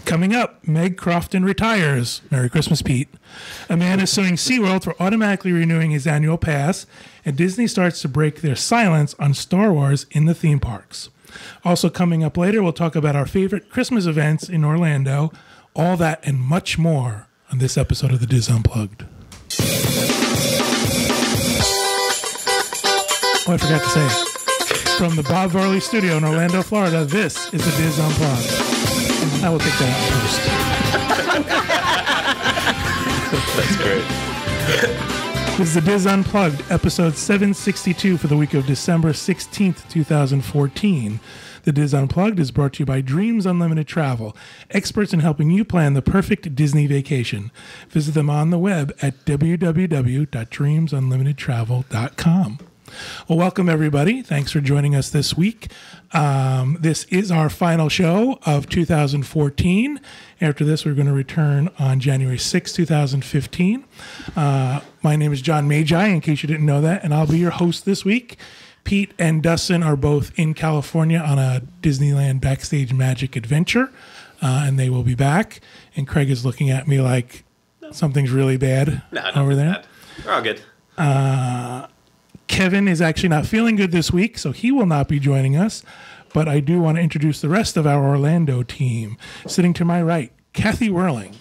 Coming up, Meg Crofton retires. Merry Christmas, Pete. A man is suing SeaWorld for automatically renewing his annual pass, and Disney starts to break their silence on Star Wars in the theme parks. Also coming up later, we'll talk about our favorite Christmas events in Orlando. All that and much more on this episode of the DIS Unplugged. Oh, I forgot to say, from the Bob Varley studio in Orlando, Florida, this is the DIS Unplugged. I will take that out first. That's great. This is the DIS Unplugged, episode 762 for the week of December 16th, 2014. The DIS Unplugged is brought to you by Dreams Unlimited Travel, experts in helping you plan the perfect Disney vacation. Visit them on the web at www.dreamsunlimitedtravel.com. Well, welcome, everybody. Thanks for joining us this week. This is our final show of 2014. After this, we're going to return on January 6, 2015. My name is John Magi, in case you didn't know that, and I'll be your host this week. Pete and Dustin are both in California on a Disneyland Backstage Magic adventure, and they will be back. And Craig is looking at me like something's really bad over there. Bad. We're all good. Kevin is actually not feeling good this week, so he will not be joining us. But I do want to introduce the rest of our Orlando team. Sitting to my right, Kathy Whirling.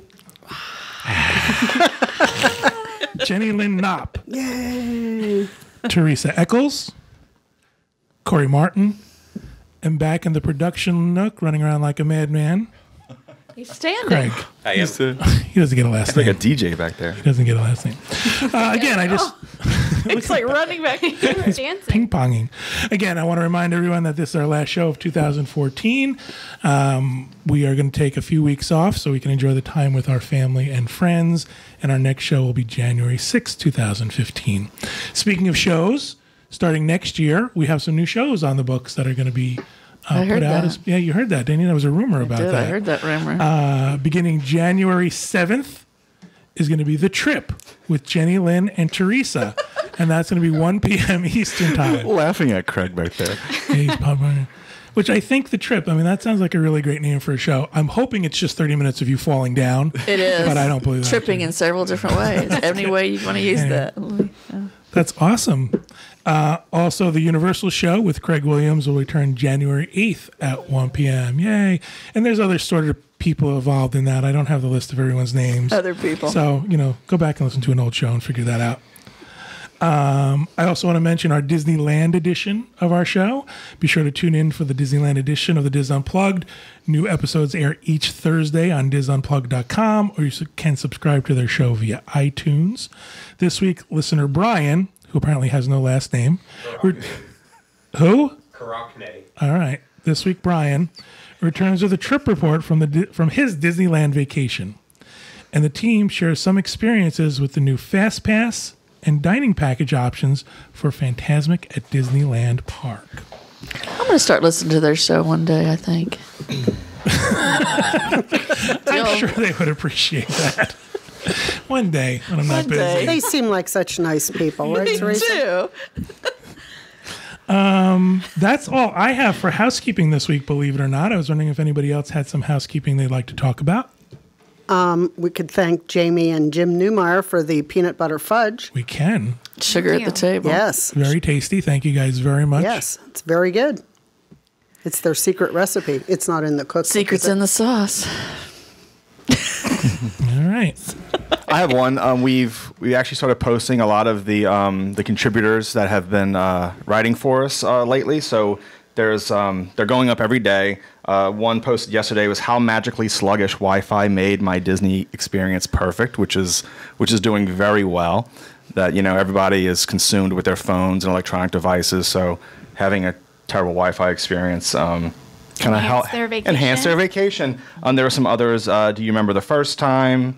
Jenny Lynn Knopp. Yay! Teresa Eccles. Corey Martin. And back in the production nook, running around like a madman, He's standing. Craig. I am. He doesn't get a last It's like name. a DJ back there. He doesn't get a last name. Again, I just... It's like running back and dancing. Ping-ponging. Again, I want to remind everyone that this is our last show of 2014. We are going to take a few weeks off so we can enjoy the time with our family and friends. And our next show will be January 6, 2015. Speaking of shows, starting next year, we have some new shows on the books that are going to be I heard put out. that. Yeah, you heard that, didn't you? There was a rumor about that. I heard that rumor. Beginning January 7th is going to be The Trip with Jenny Lynn and Teresa. And that's going to be 1 p.m. Eastern time. Laughing at Craig back there. Yeah, he's popping. Which I think The Trip, I mean, that sounds like a really great name for a show. I'm hoping it's just 30 minutes of you falling down. It is. But I don't believe that. Tripping in several different ways. Any way you want to use that. That's awesome. Also, the Universal Show with Craig Williams will return January 8th at 1 p.m. Yay. And there's other sort of people involved in that. I don't have the list of everyone's names. Other people. So, go back and listen to an old show and figure that out. I also want to mention our Disneyland edition of our show. Be sure to tune in for the Disneyland edition of the DIS Unplugged. New episodes air each Thursday on disunplugged.com, or you can subscribe to their show via iTunes. This week, listener Brian, who apparently has no last name. Who? Karakne. All right. This week, Brian returns with a trip report from his Disneyland vacation. And the team shares some experiences with the new Fast Pass and dining package options for Fantasmic at Disneyland Park. I'm going to start listening to their show one day, I think. I'm sure they would appreciate that. One day when I'm not One day. busy. They seem like such nice people, right, Me Teresa? too. That's all I have for housekeeping this week, believe it or not. I was wondering if anybody else had some housekeeping they'd like to talk about. We could thank Jamie and Jim Newmeyer for the peanut butter fudge. We can. Sugar at the table. Yes. Very tasty. Thank you guys very much. Yes, it's very good. It's their secret recipe. It's not in the cookbook. Secrets in the sauce. All right. I have one. We actually started posting a lot of the contributors that have been writing for us lately. So they're going up every day. One posted yesterday was how magically sluggish Wi-Fi made my Disney experience perfect, which is doing very well. That everybody is consumed with their phones and electronic devices, so having a terrible Wi-Fi experience kind of help enhance their vacation. There were some others. Do you remember the first time?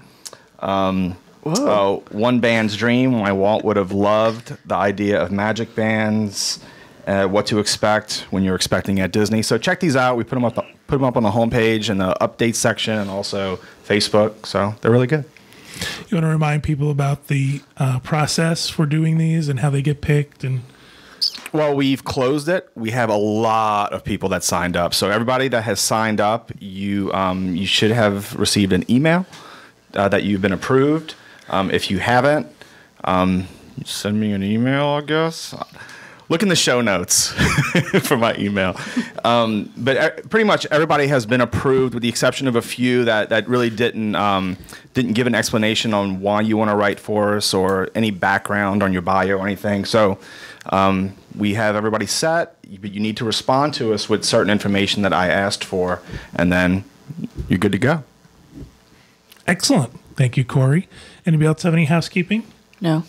One band's dream. My Walt would have loved the idea of magic bands. What to expect when you're expecting at Disney. So check these out. We put them up on the homepage in the update section and also Facebook. So they're really good. You want to remind people about the process for doing these and how they get picked and Well, we've closed it. We have a lot of people that signed up. So everybody that has signed up, you should have received an email that you've been approved. If you haven't, send me an email, I guess. Look in the show notes for my email. But pretty much everybody has been approved, with the exception of a few that really didn't give an explanation on why you want to write for us or any background on your bio or anything. So we have everybody set, but you need to respond to us with certain information that I asked for, and then you're good to go. Excellent. Thank you, Corey. Anybody else have any housekeeping? No.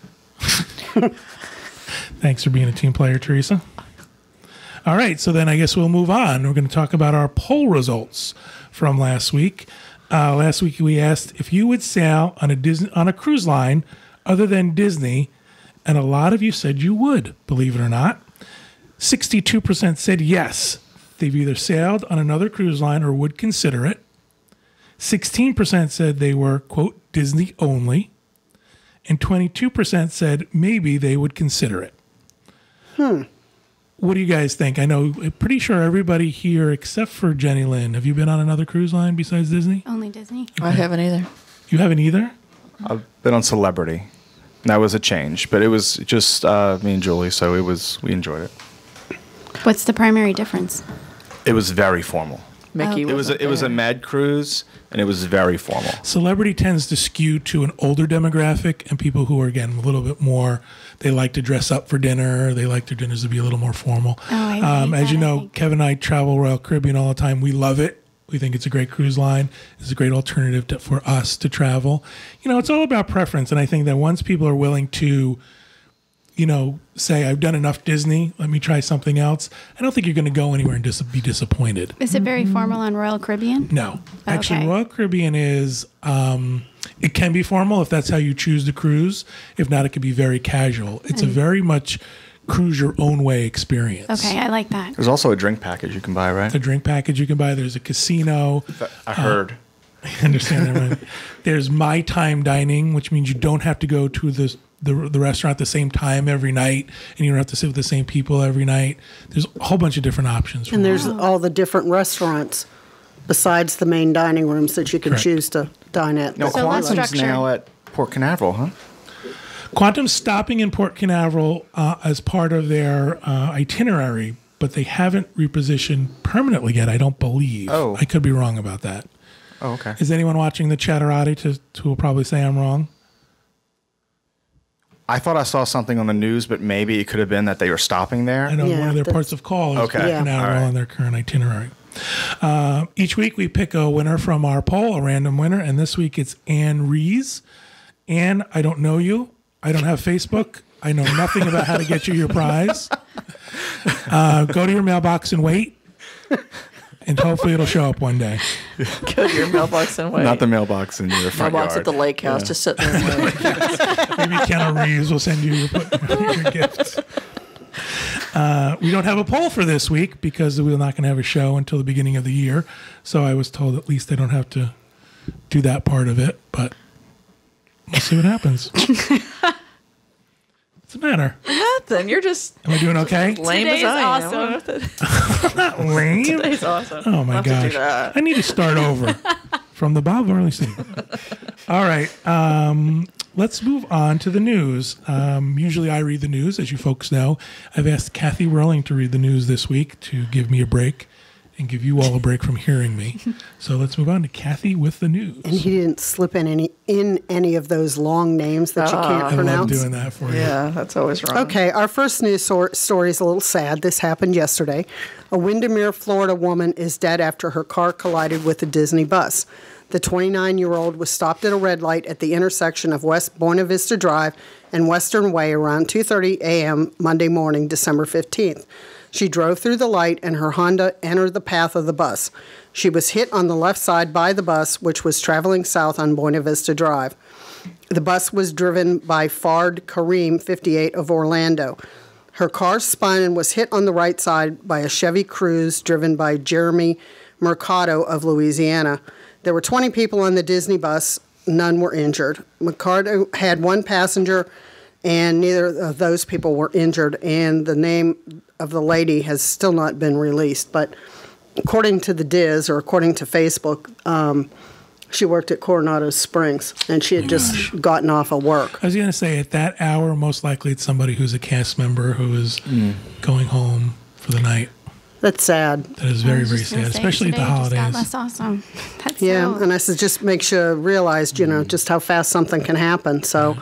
Thanks for being a team player, Teresa. All right, so then I guess we'll move on. We're going to talk about our poll results from last week. Last week we asked if you would sail on a cruise line other than Disney, and a lot of you said you would, believe it or not. 62% said yes. They've either sailed on another cruise line or would consider it. 16% said they were, quote, Disney only. And 22% said maybe they would consider it. What do you guys think? I'm pretty sure everybody here except for Jenny Lynn. Have you been on another cruise line besides Disney? Only Disney. I haven't either. You haven't either? I've been on Celebrity. That was a change, but it was just me and Julie, so we enjoyed it. What's the primary difference? It was very formal. Mickey It was a med cruise, and it was very formal. Celebrity tends to skew to an older demographic and people who are, again, a little bit more, they like to dress up for dinner. They like their dinners to be a little more formal. As you know, Kevin and I travel Royal Caribbean all the time. We love it. We think it's a great cruise line. It's a great alternative for us to travel. It's all about preference. And I think that once people are willing to, say, I've done enough Disney, let me try something else, I don't think you're going to go anywhere and be disappointed. Is it very formal on Royal Caribbean? No. Actually, Okay. Royal Caribbean is, it can be formal if that's how you choose to cruise. If not, it can be very casual. It's a very much cruise your own way experience. Okay, I like that. There's also a drink package you can buy, right? A drink package you can buy. There's a casino. I heard. I understand that, right? There's my time dining, which means you don't have to go to the restaurant at the same time every night, and you don't have to sit with the same people every night. There's a whole bunch of different options. And there's all the different restaurants besides the main dining rooms that you can Correct. choose to dine at. No, So less Quantum's structure. now at Port Canaveral, huh? Quantum's stopping in Port Canaveral as part of their itinerary, but they haven't repositioned permanently yet, I don't believe. Oh. I could be wrong about that. Oh, okay. Is anyone watching the Chatterati who will probably say I'm wrong? I thought I saw something on the news, but maybe it could have been that they were stopping there. I know Yeah, one of their that's- ports of call is Okay. Port Yeah. Canaveral All right. on their current itinerary. Each week we pick a winner from our poll, a random winner, and this week it's Ann Rees. Ann, I don't know you. I don't have Facebook. I know nothing about how to get you your prize. Go to your mailbox and wait, and hopefully it'll show up one day. Go to your mailbox and wait. Not the mailbox in your front mailbox yard. at the lake house, just sitting there. And wait. Maybe Kenna Reeves will send you your gifts. We don't have a poll for this week because we're not going to have a show until the beginning of the year. So I was told at least I don't have to do that part of it, but we'll see what happens. What's the matter? Nothing. You're just Am I doing okay? lame Today's as I am. awesome. Not lame. Today's awesome. Oh my I'll have to do gosh. that. I need to start over from the Bob Varley scene. All right. Let's move on to the news. Usually I read the news, as you folks know. I've asked Kathy Whirling to read the news this week to give me a break and give you all a break from hearing me. So let's move on to Kathy with the news. And he didn't slip in any of those long names that you can't I love pronounce. doing that for you. Yeah, that's always wrong. Okay, our first news story is a little sad. This happened yesterday. A Windermere, Florida woman is dead after her car collided with a Disney bus. The 29-year-old was stopped at a red light at the intersection of West Buena Vista Drive and Western Way around 2:30 a.m. Monday morning, December 15th. She drove through the light and her Honda entered the path of the bus. She was hit on the left side by the bus, which was traveling south on Buena Vista Drive. The bus was driven by Fard Kareem, 58, of Orlando. Her car spun and was hit on the right side by a Chevy Cruze driven by Jeremy Mercado of Louisiana. There were 20 people on the Disney bus. None were injured. Mercado had one passenger and neither of those people were injured, and the name of the lady has still not been released. But according to the DIS, or according to Facebook, she worked at Coronado Springs, and she had just gotten off of work. I was going to say, at that hour, most likely it's somebody who's a cast member who is going home for the night. That's sad. That is very, very sad, especially at the holidays. That's awesome. That's Yeah, and I said just makes you realize, just how fast something can happen. So,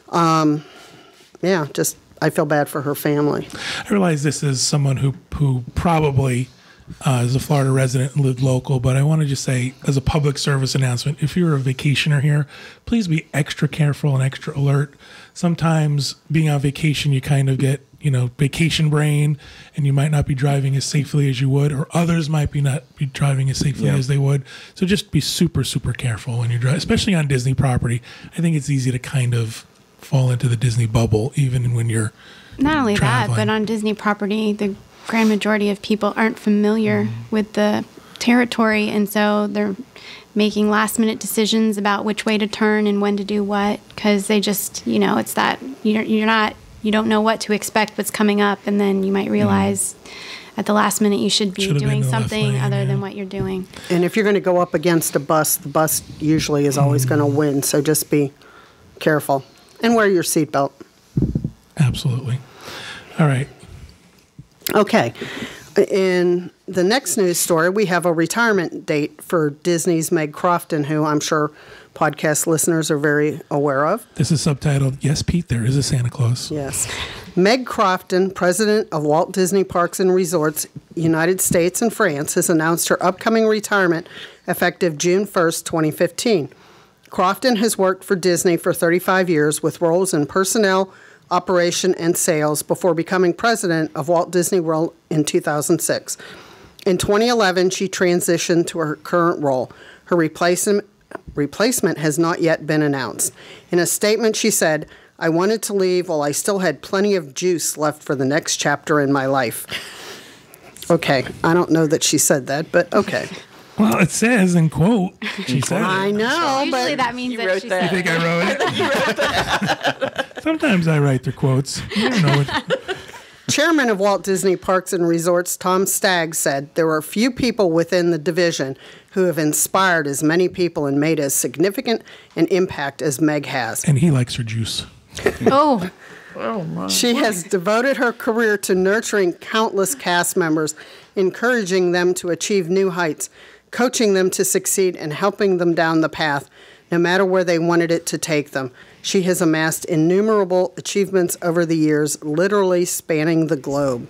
just I feel bad for her family. I realize this is someone who probably is a Florida resident and lived local, but I want to just say, as a public service announcement, if you're a vacationer here, please be extra careful and extra alert. Sometimes being on vacation, you kind of get, vacation brain, and you might not be driving as safely as you would, or others might not be driving as safely as they would. So just be super, super careful when you're driving, especially on Disney property. I think it's easy to kind of fall into the Disney bubble, even when you're not only traveling. that, but on Disney property, the grand majority of people aren't familiar with the territory, and so they're making last-minute decisions about which way to turn and when to do what, because they just, it's that you don't know what to expect, what's coming up, and then you might realize at the last minute you should be doing something other than what you're doing. And if you're going to go up against a bus, the bus usually is always going to win, so just be careful and wear your seatbelt. Absolutely. All right. Okay. In the next news story, we have a retirement date for Disney's Meg Crofton, who I'm sure podcast listeners are very aware of. This is subtitled, "Yes, Pete, there is a Santa Claus." Yes. Meg Crofton, president of Walt Disney Parks and Resorts, United States and France, has announced her upcoming retirement effective June 1st, 2015. Crofton has worked for Disney for 35 years with roles in personnel, operation, and sales before becoming president of Walt Disney World in 2006. In 2011, she transitioned to her current role. Her replacement has not yet been announced. In a statement, she said, "I wanted to leave while I still had plenty of juice left for the next chapter in my life." Okay, I don't know that she said that, but okay. Well, it says in quote, she said I know, Usually but that means that she You think I wrote it? Sometimes I write their quotes. You don't know what. Chairman of Walt Disney Parks and Resorts, Tom Stagg, said, "There are few people within the division who have inspired as many people and made as significant an impact as Meg has." And he likes her juice. Oh, She has devoted her career to nurturing countless cast members, encouraging them to achieve new heights, coaching them to succeed, and helping them down the path, no matter where they wanted it to take them. She has amassed innumerable achievements over the years, literally spanning the globe.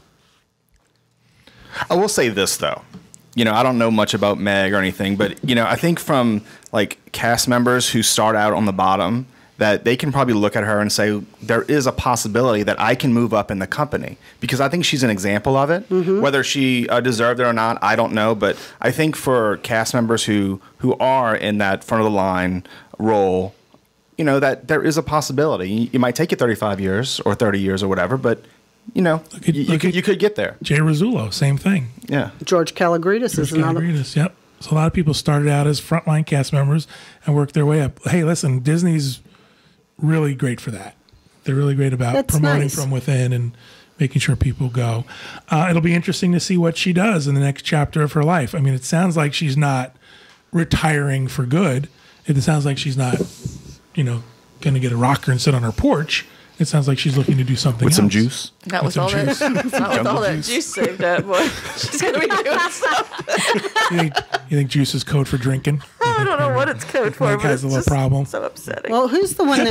I will say this, though. I don't know much about Meg or anything, but, I think from, cast members who start out on the bottom, that they can probably look at her and say, there is a possibility that I can move up in the company. Because I think she's an example of it. Mm-hmm. Whether she deserved it or not, I don't know. But I think for cast members who are in that front of the line role, that there is a possibility. You might take it 35 years or 30 years or whatever, but, you could get there. Jay Rizzullo, same thing. Yeah. George Kalogridis is another. Kalogridis, yep. So a lot of people started out as frontline cast members and worked their way up. Hey, listen, Disney's really great for that. They're really great about promoting from within and making sure people go. It'll be interesting to see what she does in the next chapter of her life. I mean, it sounds like she's not retiring for good. It sounds like she's not, going to get a rocker and sit on her porch. It sounds like she's looking to do something with else. some juice. Not with all that. Not with all that juice saved up, boy. She's gonna be doing something. You think juice is code for drinking? I don't know what it's code for, Meg but has it's a little just problem. so upsetting. Well, who's the one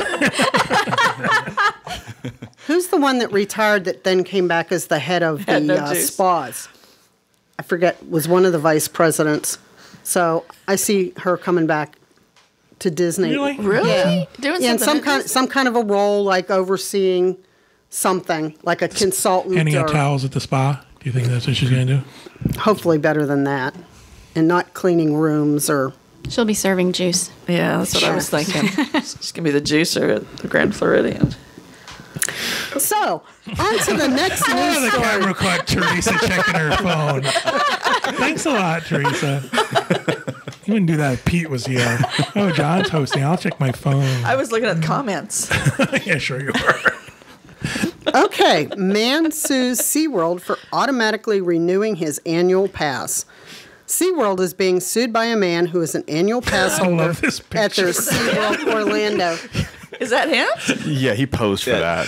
that retired that then came back as the head of the spas? I forget, was one of the vice presidents. So I see her coming back to Disney. Really? Yeah. Doing Yeah, in something. some kind of a role, like overseeing something, like a consultant. Handing out or towels at the spa. Do you think that's what she's going to do? hopefully better than that, and not cleaning rooms or. she'll be serving juice. Yeah, that's what I was thinking. She's going to be the juicer at the Grand Floridian. So, on to the next news The story. camera caught Teresa checking her phone. Thanks a lot, Teresa. You wouldn't do that if Pete was here. Oh, John's hosting. I'll check my phone. I was looking at the comments. Yeah, sure you were. Okay, man sues SeaWorld for automatically renewing his annual pass. SeaWorld is being sued by a man who is an annual pass holder love this at their picture. SeaWorld Orlando. Is that him? Yeah, he posed for that.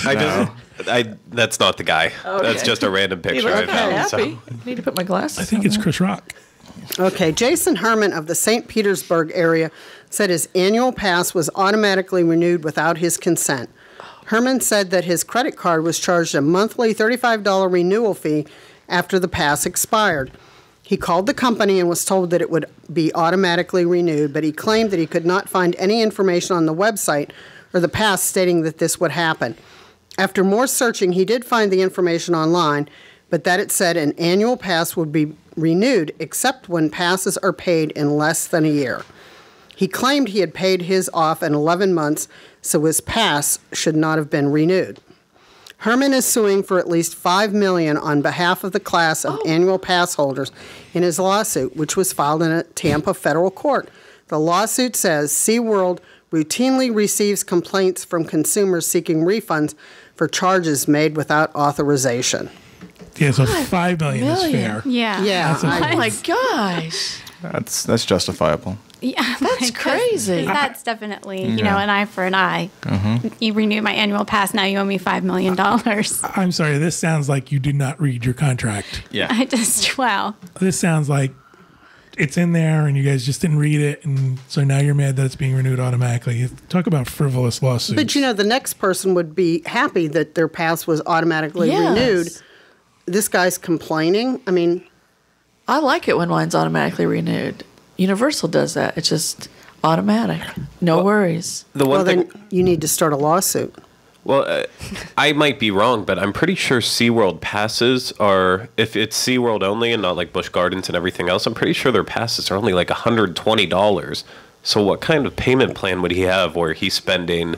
That's not the guy. Okay. That's just a random He picture looks I kind of found. So. happy. I need to put my glasses I think on it's now. Chris Rock. Okay, Jason Herman of the St. Petersburg area said his annual pass was automatically renewed without his consent. Herman said that his credit card was charged a monthly $35 renewal fee after the pass expired. He called the company and was told that it would be automatically renewed, but he claimed that he could not find any information on the website or the pass stating that this would happen. After more searching, he did find the information online, but that it said an annual pass would be renewed except when passes are paid in less than a year. He claimed he had paid his off in 11 months, so his pass should not have been renewed. Herman is suing for at least $5 million on behalf of the class of annual pass holders in his lawsuit, which was filed in a Tampa federal court. The lawsuit says SeaWorld routinely receives complaints from consumers seeking refunds for charges made without authorization. Yeah, so $5 million is fair. Yeah. Yeah, Oh my gosh. That's justifiable. Yeah, That's crazy. That's definitely, an eye for an eye. You renew my annual pass, now you owe me $5 million. I'm sorry, this sounds like you did not read your contract. Yeah. I just, wow. This sounds like it's in there and you guys just didn't read it, and so now you're mad that it's being renewed automatically. Talk about frivolous lawsuits. But the next person would be happy that their pass was automatically renewed. This guy's complaining. I mean, I like it when mine's automatically renewed. Universal does that. It's just automatic. No worries. The one thing. then you need to start a lawsuit. Well, I might be wrong, but I'm pretty sure SeaWorld passes are, if it's SeaWorld only and not like Busch Gardens and everything else, I'm pretty sure their passes are only like $120. So what kind of payment plan would he have where he's spending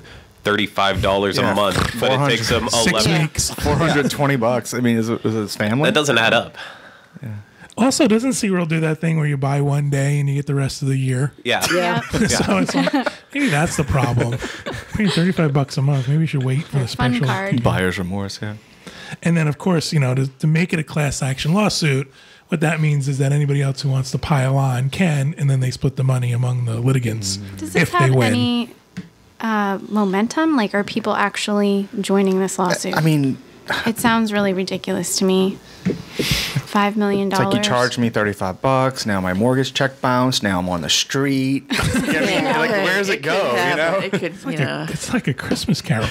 $35 a month, but it takes him 6 11? weeks. $420. I mean, is it his family? That doesn't add up. Also, doesn't SeaWorld do that thing where you buy one day and you get the rest of the year? Yeah. Yeah. So it's like, maybe that's the problem. Paying $35 a month. Maybe you should wait for the Fun special. card. Buyer's remorse, yeah. And then, of course, to make it a class action lawsuit, what that means is that anybody else who wants to pile on can, and then they split the money among the litigants Does if this they have win. any momentum? Like, are people actually joining this lawsuit? I mean, it sounds really ridiculous to me. $5 million. it's like you charged me $35. Now my mortgage check bounced. Now I'm on the street. Like, where does it go? It could, It's like a Christmas carol.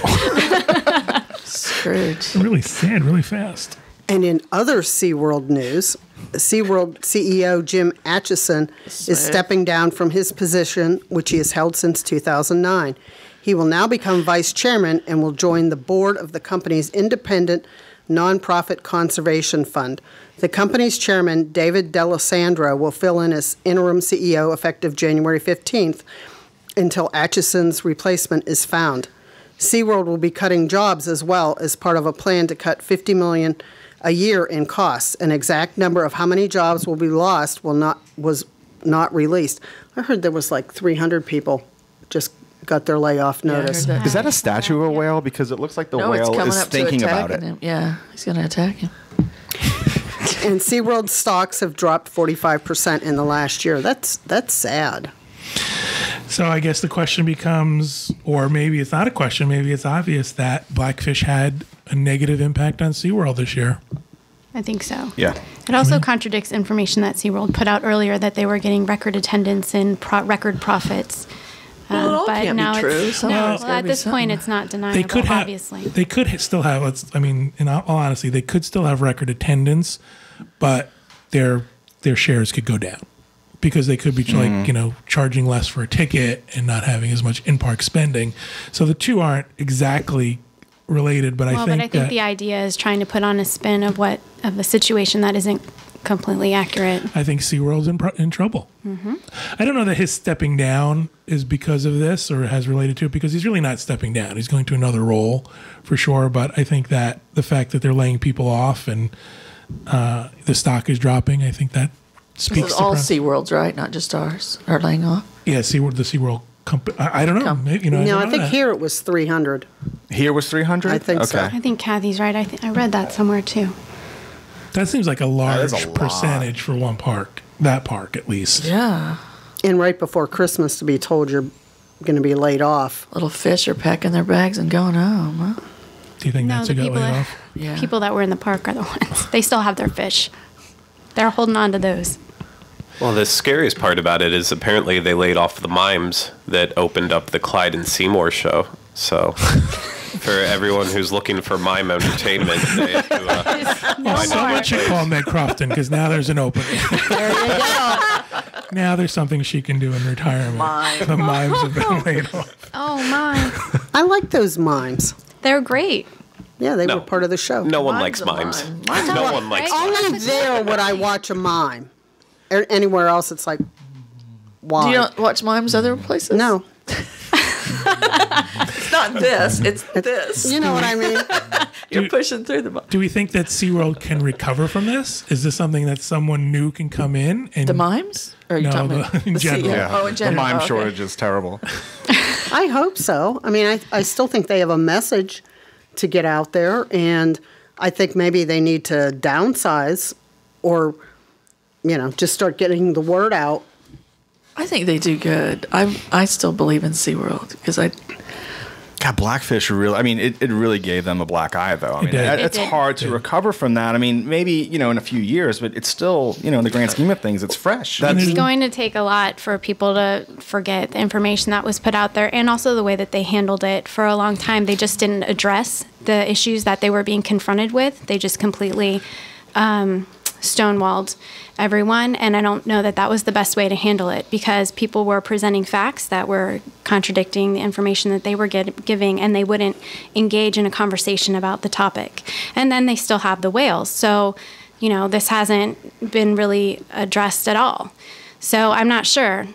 Scrooge. Really sad, really fast. And in other SeaWorld news, SeaWorld CEO Jim Atchison is stepping down from his position, which he has held since 2009. He will now become vice chairman and will join the board of the company's independent nonprofit conservation fund. The company's chairman, David D'Alessandro, will fill in as interim CEO effective January 15th until Atchison's replacement is found. SeaWorld will be cutting jobs as well as part of a plan to cut $50 million a year in costs. An exact number of how many jobs will be lost was not released. I heard there was like 300 people just got their layoff I heard notice. that. Is that a statue of a whale? Because it looks like the No, it's whale coming is up thinking to about attacking it. him. Yeah, he's going to attack him. And SeaWorld stocks have dropped 45% in the last year. That's sad. So I guess the question becomes, or maybe it's not a question, maybe it's obvious that Blackfish had a negative impact on SeaWorld this year. I think so. Yeah. It also contradicts information that SeaWorld put out earlier that they were getting record attendance and record profits. Well, it all but can't be now true. it's Some of no. it's Well, gotta at be this point, something. it's not They deniable. could have, Obviously, they could still have. In all honesty, they could still have record attendance, but their shares could go down because they could be charging less for a ticket and not having as much in-park spending. So the two aren't exactly related, but I think the idea is trying to put on a spin of a situation that isn't completely accurate. I think SeaWorld's in trouble. Mm-hmm. I don't know that his stepping down is because of this or has related to it, because he's really not stepping down. He's going to another role for sure. But I think that the fact that they're laying people off and the stock is dropping, I think that speaks This is to all Prince. SeaWorld's, right? Not just ours are laying off. Yeah, SeaWorld, the SeaWorld company. I don't know. Maybe, No, don't I know think that. here it was 300. Here was 300? I think so. I think Kathy's right. I read that somewhere too. That seems like a is large a lot. percentage for one park. That park, at least. Yeah. And right before Christmas to be told you're going to be laid off. Little fish are packing their bags and going home. Huh? Do you think No, that's the who got people laid that, off? Yeah. people that were in the park are the ones. They still have their fish. They're holding on to those. Well, the scariest part about it is apparently they laid off the mimes that opened up the Clyde and Seymour show. So, for everyone who's looking for mime entertainment, they have to, Well, someone should call Meg Crofton because now there's an opening. There you go. Now there's something she can do in retirement. Mime. The mimes have been laid off. Oh my. I like those mimes. They're great. Yeah, they No. were part of the show. no one Mime's likes a mimes. mime. Mime's No a- one likes right? mimes. Only there would I watch a mime. Anywhere else, it's like, why? Do you not watch mimes other places? No. It's not this. It's this. You know what I mean? You're pushing through the mime. Do we think that SeaWorld can recover from this? Is this something that someone new can come in and The mimes? Or are you No, talking the- about in the general. CEO? Yeah. Oh, in general. The mime Oh, okay. shortage is terrible. I hope so. I mean, I still think they have a message to get out there, and I think maybe they need to downsize or, just start getting the word out. I think they do good. I still believe in SeaWorld because God, Blackfish really, I mean, it really gave them a black eye, though. I mean, did. it's It did. hard to recover from that. I mean, maybe, in a few years, but it's still, in the grand scheme of things, it's fresh. It's going to take a lot for people to forget the information that was put out there and also the way that they handled it. For a long time, they just didn't address the issues that they were being confronted with. They just completely stonewalled everyone, and I don't know that that was the best way to handle it because people were presenting facts that were contradicting the information that they were giving, and they wouldn't engage in a conversation about the topic. And then they still have the whales. So, this hasn't been really addressed at all. So I'm not sure.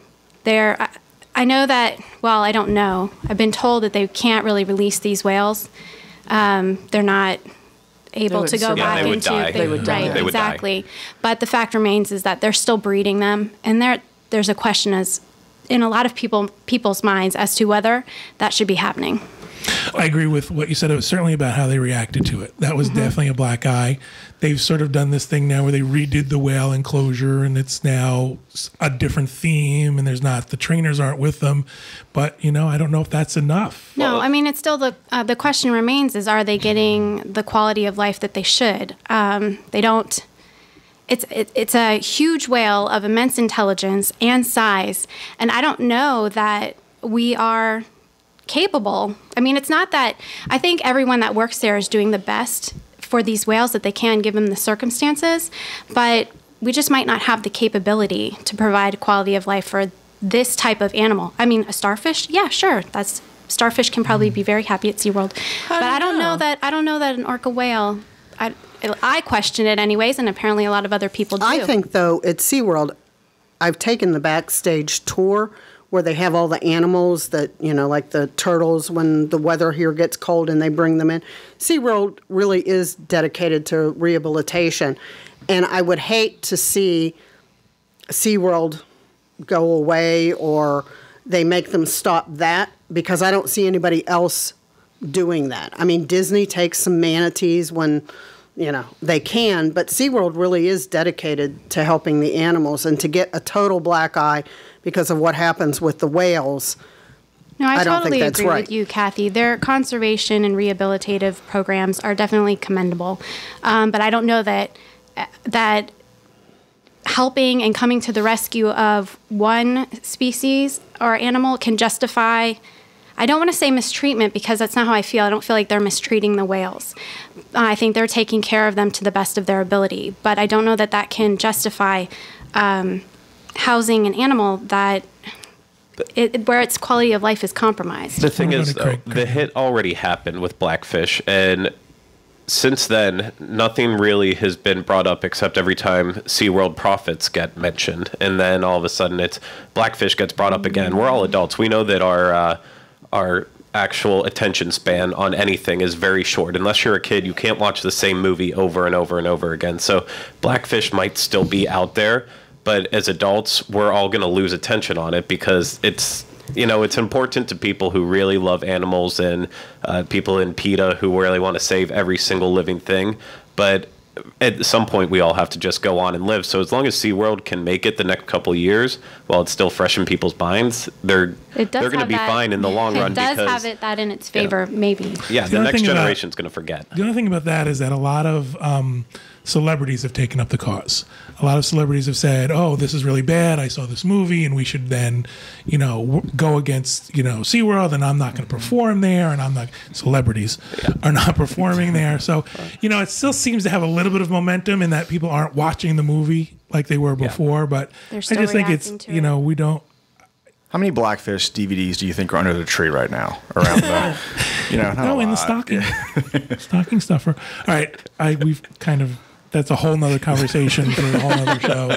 I know that, well, I don't know. I've been told that they can't really release these whales. They're not able would to go survive. back Yeah, they would into die. They would die. right, They would die. exactly. But the fact remains is that they're still breeding them, and there's a question as in a lot of people's minds as to whether that should be happening. I agree with what you said. It was certainly about how they reacted to it. That was definitely a black eye. They've sort of done this thing now where they redid the whale enclosure, and it's now a different theme, and the trainers aren't with them. But, I don't know if that's enough. No, I mean, it's still the question remains is, are they getting the quality of life that they should? They don't. It's a huge whale of immense intelligence and size, and I don't know that we are capable. I mean, it's not that I think everyone that works there is doing the best for these whales that they can, given the circumstances, but we just might not have the capability to provide quality of life for this type of animal. I mean, a starfish, yeah, sure, starfish can probably be very happy at SeaWorld, but I don't know that an orca whale. I question it anyways, and apparently a lot of other people do. I think, though, at SeaWorld, I've taken the backstage tour where they have all the animals that, like the turtles when the weather here gets cold and they bring them in. SeaWorld really is dedicated to rehabilitation. And I would hate to see SeaWorld go away or they make them stop that because I don't see anybody else doing that. I mean, Disney takes some manatees when, they can, but SeaWorld really is dedicated to helping the animals, and to get a total black eye because of what happens with the whales. No, I don't think totally that's agree right. with you, Kathy. Their conservation and rehabilitative programs are definitely commendable, but I don't know that helping and coming to the rescue of one species or animal can justify. I don't want to say mistreatment because that's not how I feel. I don't feel like they're mistreating the whales. I think they're taking care of them to the best of their ability, but I don't know that can justify housing an animal that where its quality of life is compromised. The thing We're is, gonna though, Craig. the hit already happened with Blackfish, and since then, nothing really has been brought up except every time SeaWorld profits get mentioned, and then all of a sudden it's Blackfish gets brought up again. We're all adults. We know that our actual attention span on anything is very short. Unless you're a kid, you can't watch the same movie over and over and over again. So Blackfish might still be out there, but as adults, we're all going to lose attention on it because it's important to people who really love animals and people in PETA who really want to save every single living thing. But at some point, we all have to just go on and live. So as long as SeaWorld can make it the next couple of years while it's still fresh in people's minds, they're going to be fine in the long run. It does have that in its favor, maybe. Yeah, the next generation's going to forget. The other thing about that is that a lot of celebrities have taken up the cause. A lot of celebrities have said, "Oh, this is really bad. I saw this movie, and we should then, go against, SeaWorld, and I'm not going to perform there, and I'm not." Celebrities are not performing there, so it still seems to have a little bit of momentum in that people aren't watching the movie like they were before. But I just think it's we don't. How many Blackfish DVDs do you think are under the tree right now? Around the, in the stocking, stocking stuffer. All right, we've kind of. That's a whole nother conversation for a whole nother show.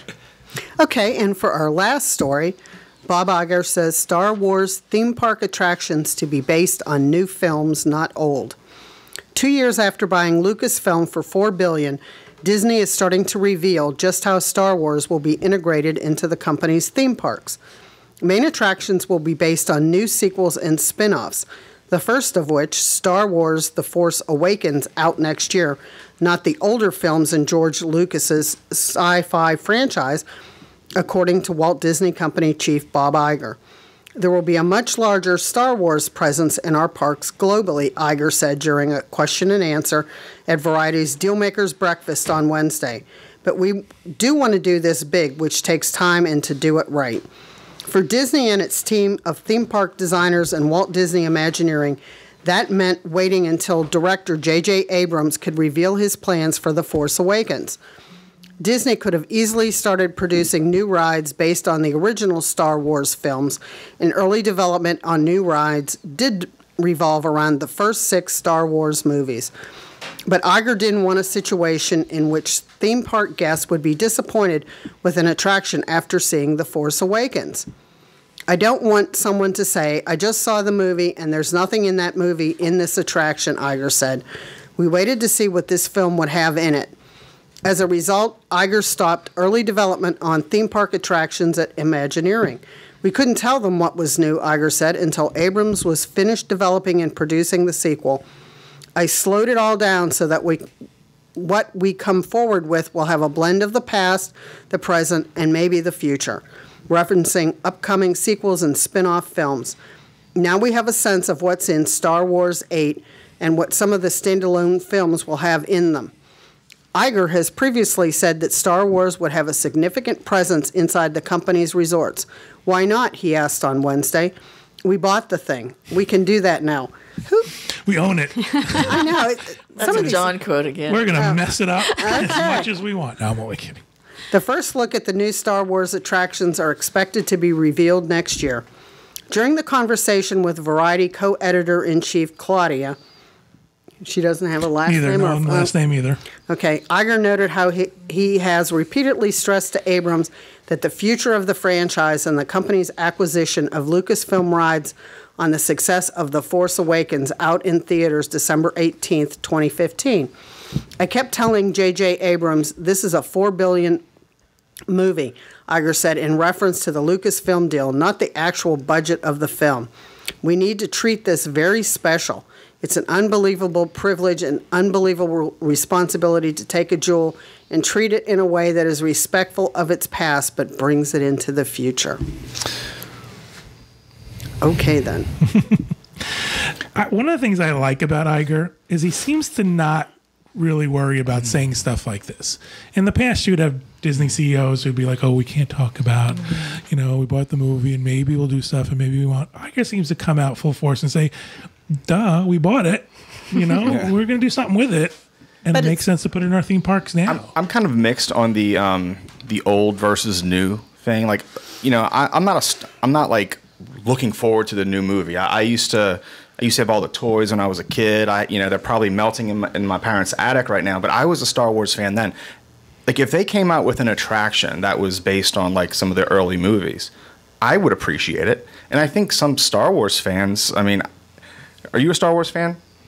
Okay, and for our last story, Bob Iger says Star Wars theme park attractions to be based on new films, not old. 2 years after buying Lucasfilm for $4 billion, Disney is starting to reveal just how Star Wars will be integrated into the company's theme parks. Main attractions will be based on new sequels and spin-offs, the first of which, Star Wars The Force Awakens, out next year, not the older films in George Lucas's sci-fi franchise, according to Walt Disney Company chief Bob Iger. There will be a much larger Star Wars presence in our parks globally, Iger said during a question and answer at Variety's Dealmakers Breakfast on Wednesday. But we do want to do this big, which takes time, and to do it right. For Disney and its team of theme park designers and Walt Disney Imagineering, that meant waiting until director J.J. Abrams could reveal his plans for The Force Awakens. Disney could have easily started producing new rides based on the original Star Wars films, and early development on new rides did revolve around the first 6 Star Wars movies. But Iger didn't want a situation in which theme park guests would be disappointed with an attraction after seeing The Force Awakens. I don't want someone to say, "I just saw the movie and there's nothing in that movie in this attraction," Iger said. "We waited to see what this film would have in it." As a result, Iger stopped early development on theme park attractions at Imagineering. "We couldn't tell them what was new," Iger said, "until Abrams was finished developing and producing the sequel. I slowed it all down so that what we come forward with will have a blend of the past, the present, and maybe the future," referencing upcoming sequels and spin-off films. "Now we have a sense of what's in Star Wars 8 and what some of the standalone films will have in them." Iger has previously said that Star Wars would have a significant presence inside the company's resorts. "Why not?" he asked on Wednesday. "We bought the thing. We can do that now." We own it. I know. That's a John quote again. We're going to mess it up as much as we want. No, I'm only kidding. The first look at the new Star Wars attractions are expected to be revealed next year. During the conversation with Variety co-editor-in-chief Claudia, she doesn't have a last name? No last name either. Okay. Iger noted how he has repeatedly stressed to Abrams that the future of the franchise and the company's acquisition of Lucasfilm rides on the success of The Force Awakens out in theaters December 18th, 2015. "I kept telling J.J. Abrams, this is a $4 billion movie," Iger said in reference to the Lucasfilm deal, not the actual budget of the film. "We need to treat this very special. It's an unbelievable privilege and unbelievable responsibility to take a jewel and treat it in a way that is respectful of its past but brings it into the future." Okay, then. One of the things I like about Iger is he seems to not really worry about saying stuff like this. In the past, you'd have Disney CEOs who'd be like, "Oh, we can't talk about, we bought the movie and maybe we'll do stuff and maybe we won't." Iger seems to come out full force and say, "Duh, we bought it. We're going to do something with it. And but it makes sense to put it in our theme parks now." I'm kind of mixed on the old versus new thing. Like, I'm not like looking forward to the new movie. I used to have all the toys when I was a kid. They're probably melting in my parents' attic right now. But I was a Star Wars fan then. Like, if they came out with an attraction that was based on like some of the early movies, I would appreciate it. And I think some Star Wars fans. I mean, are you a Star Wars fan?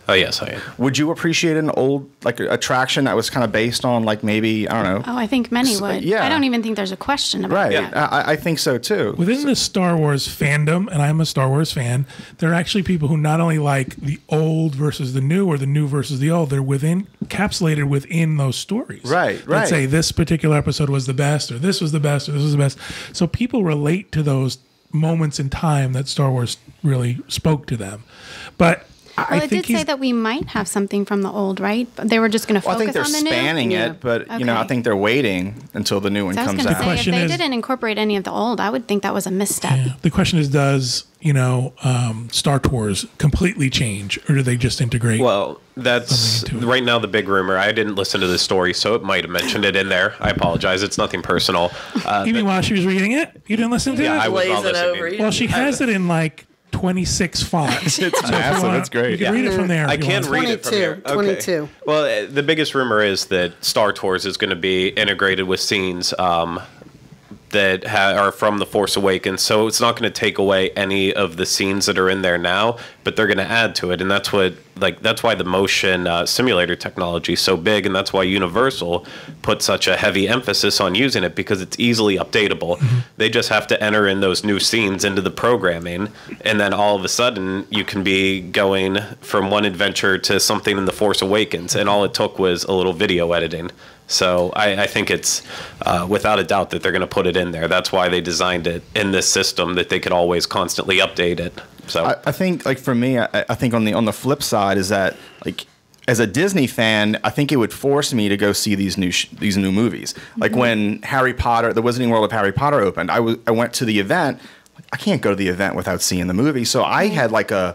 Oh, yes, I am. Would you appreciate an old attraction that was kind of based on maybe, I don't know? Oh, I think many would. Yeah. I don't even think there's a question about Right. that. I think so too. Within the Star Wars fandom, and I'm a Star Wars fan, there are actually people who not only like the old versus the new or the new versus the old, they're encapsulated within those stories. Right. Let's say this particular episode was the best, or this was the best, or this was the best. So people relate to those moments in time that Star Wars really spoke to them. But Well, it did say that we might have something from the old, right? But they were just going to focus I think they're on the new. spanning it, but I think they're waiting until the new one So I was comes going to out. say, if they didn't incorporate any of the old, I would think that was a misstep. Yeah. The question is, does Star Tours completely change, or do they just integrate? Well, that's right now the big rumor. I didn't listen to this story, so it might have mentioned it in there. I apologize. It's nothing personal. You mean while she was reading it? You didn't listen to it? Yeah, I was not Glaze it over. listening. Well, she has it in 26 fonts. It's massive. It's great. You can read it from there. I if you can't want. read it from here. 22. Well, the biggest rumor is that Star Tours is going to be integrated with scenes that are from The Force Awakens. So it's not going to take away any of the scenes that are in there now, but they're going to add to it. And that's that's why the motion simulator technology is so big, and that's why Universal put such a heavy emphasis on using it, because it's easily updatable. Mm-hmm. They just have to enter in those new scenes into the programming, and then all of a sudden you can be going from one adventure to something in The Force Awakens, and all it took was a little video editing. So I think it's without a doubt that they're going to put it in there. That's why they designed it in this system, that they could always constantly update it. So I think, for me, I think on the flip side is that, as a Disney fan, I think it would force me to go see these new movies. Like when Harry Potter, the Wizarding World of Harry Potter opened, I went to the event. I can't go to the event without seeing the movie. So I had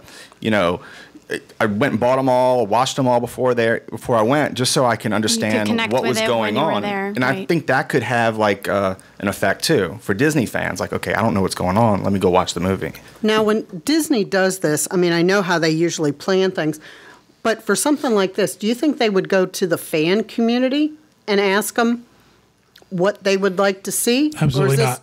I went and bought them all, watched them all before I went, just so I can understand what was going on. And right. I think that could have an effect too for Disney fans. Okay, I don't know what's going on. Let me go watch the movie. Now, when Disney does this, I know how they usually plan things, but for something like this, do you think they would go to the fan community and ask them what they would like to see? Absolutely not.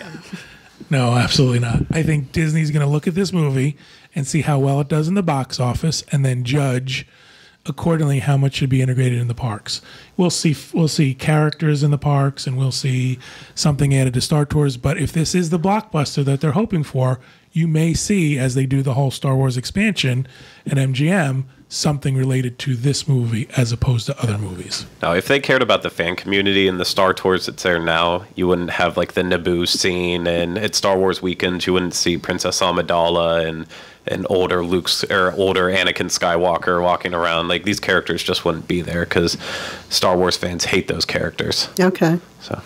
No, absolutely not. I think Disney's going to look at this movie and see how well it does in the box office, and then judge accordingly how much should be integrated in the parks. We'll see characters in the parks, and we'll see something added to Star Tours. But if this is the blockbuster that they're hoping for, you may see, as they do the whole Star Wars expansion at MGM, something related to this movie as opposed to other movies. Now, if they cared about the fan community and the Star Tours that's there now, you wouldn't have the Naboo scene, and at Star Wars weekends you wouldn't see Princess Amidala and older older Anakin Skywalker walking around. These characters just wouldn't be there, because Star Wars fans hate those characters. Okay. So.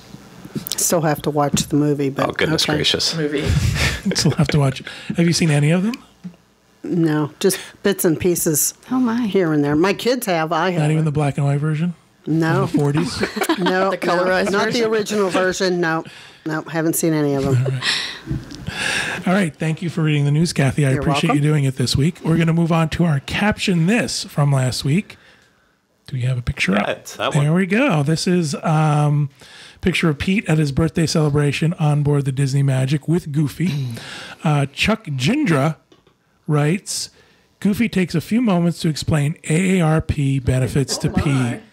Still have to watch the movie, but oh goodness gracious! Movie. Still have to watch. Have you seen any of them? No, just bits and pieces. Oh my! Here and there. My kids have. I have. Not even the black and white version. No. From the 40s. No, the colorized not version? the original version. No, haven't seen any of them. All right. Thank you for reading the news, Kathy. I appreciate welcome. you doing it this week. We're going to move on to our Caption This from last week. Do we have a picture up? It's that one. There we go. This is picture of Pete at his birthday celebration on board the Disney Magic with Goofy. Chuck Gindra writes, Goofy takes a few moments to explain AARP benefits to Pete.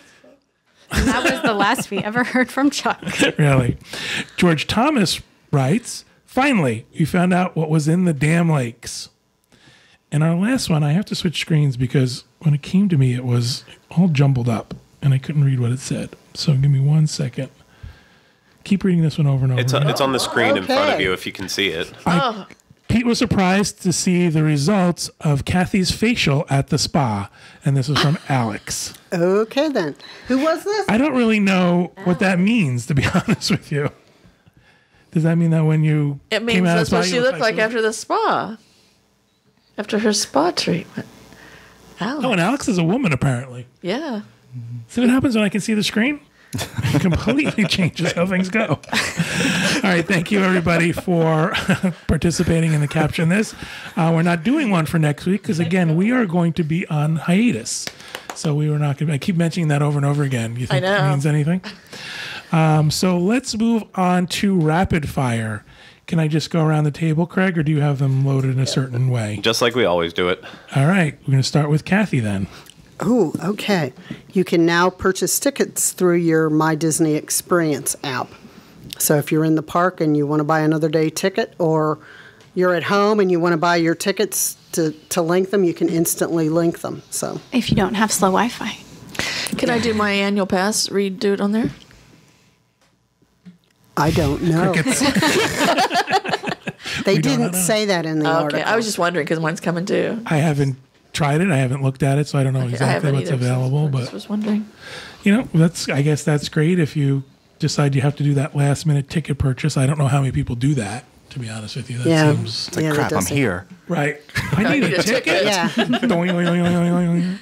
That was the last we ever heard from Chuck. Really. George Thomas writes, finally, we found out what was in the damn lakes. And our last one, I have to switch screens because when it came to me, it was all jumbled up and I couldn't read what it said. So give me 1 second. Keep reading this one over and over. It's on the screen in front of Okay. you if you can see it. Pete was surprised to see the results of Kathy's facial at the spa. And this is from Alex. Okay, then. Who was this? I don't really know what that means, to be honest with you. Does that mean that when you It came means out of that's the spa, what she you looked like you- after the spa. After her spa treatment. Alex. Oh, and Alex is a woman, apparently. Yeah. See what happens when I can see the screen? It completely changes how things go. All right. Thank you, everybody, for participating in the Caption This. We're not doing one for next week because, again, we are going to be on hiatus. So we were not going to. I keep mentioning that over and over again. You think I know. it means anything? So let's move on to Rapid Fire. Can I just go around the table, Craig, or do you have them loaded in a certain way? Just like we always do it. All right. We're going to start with Kathy then. Oh, okay. You can now purchase tickets through your My Disney Experience app. So if you're in the park and you want to buy another day ticket, or you're at home and you want to buy your tickets to link them, you can instantly link them. So If you don't have slow Wi-Fi. Can I do my annual pass? Redo it on there? I don't know. They didn't say that in the Okay, article. I was just wondering because mine's coming due. I haven't tried it. I haven't looked at it, so I don't know I exactly haven't what's either, available. I But just was wondering. I guess that's great if you decide you have to do that last minute ticket purchase. I don't know how many people do that, to be honest with you. That Yeah. seems It's like, Yeah, that crap, I'm does seem- here. right. I need a ticket. Yeah. Doing, doing, doing, doing, doing.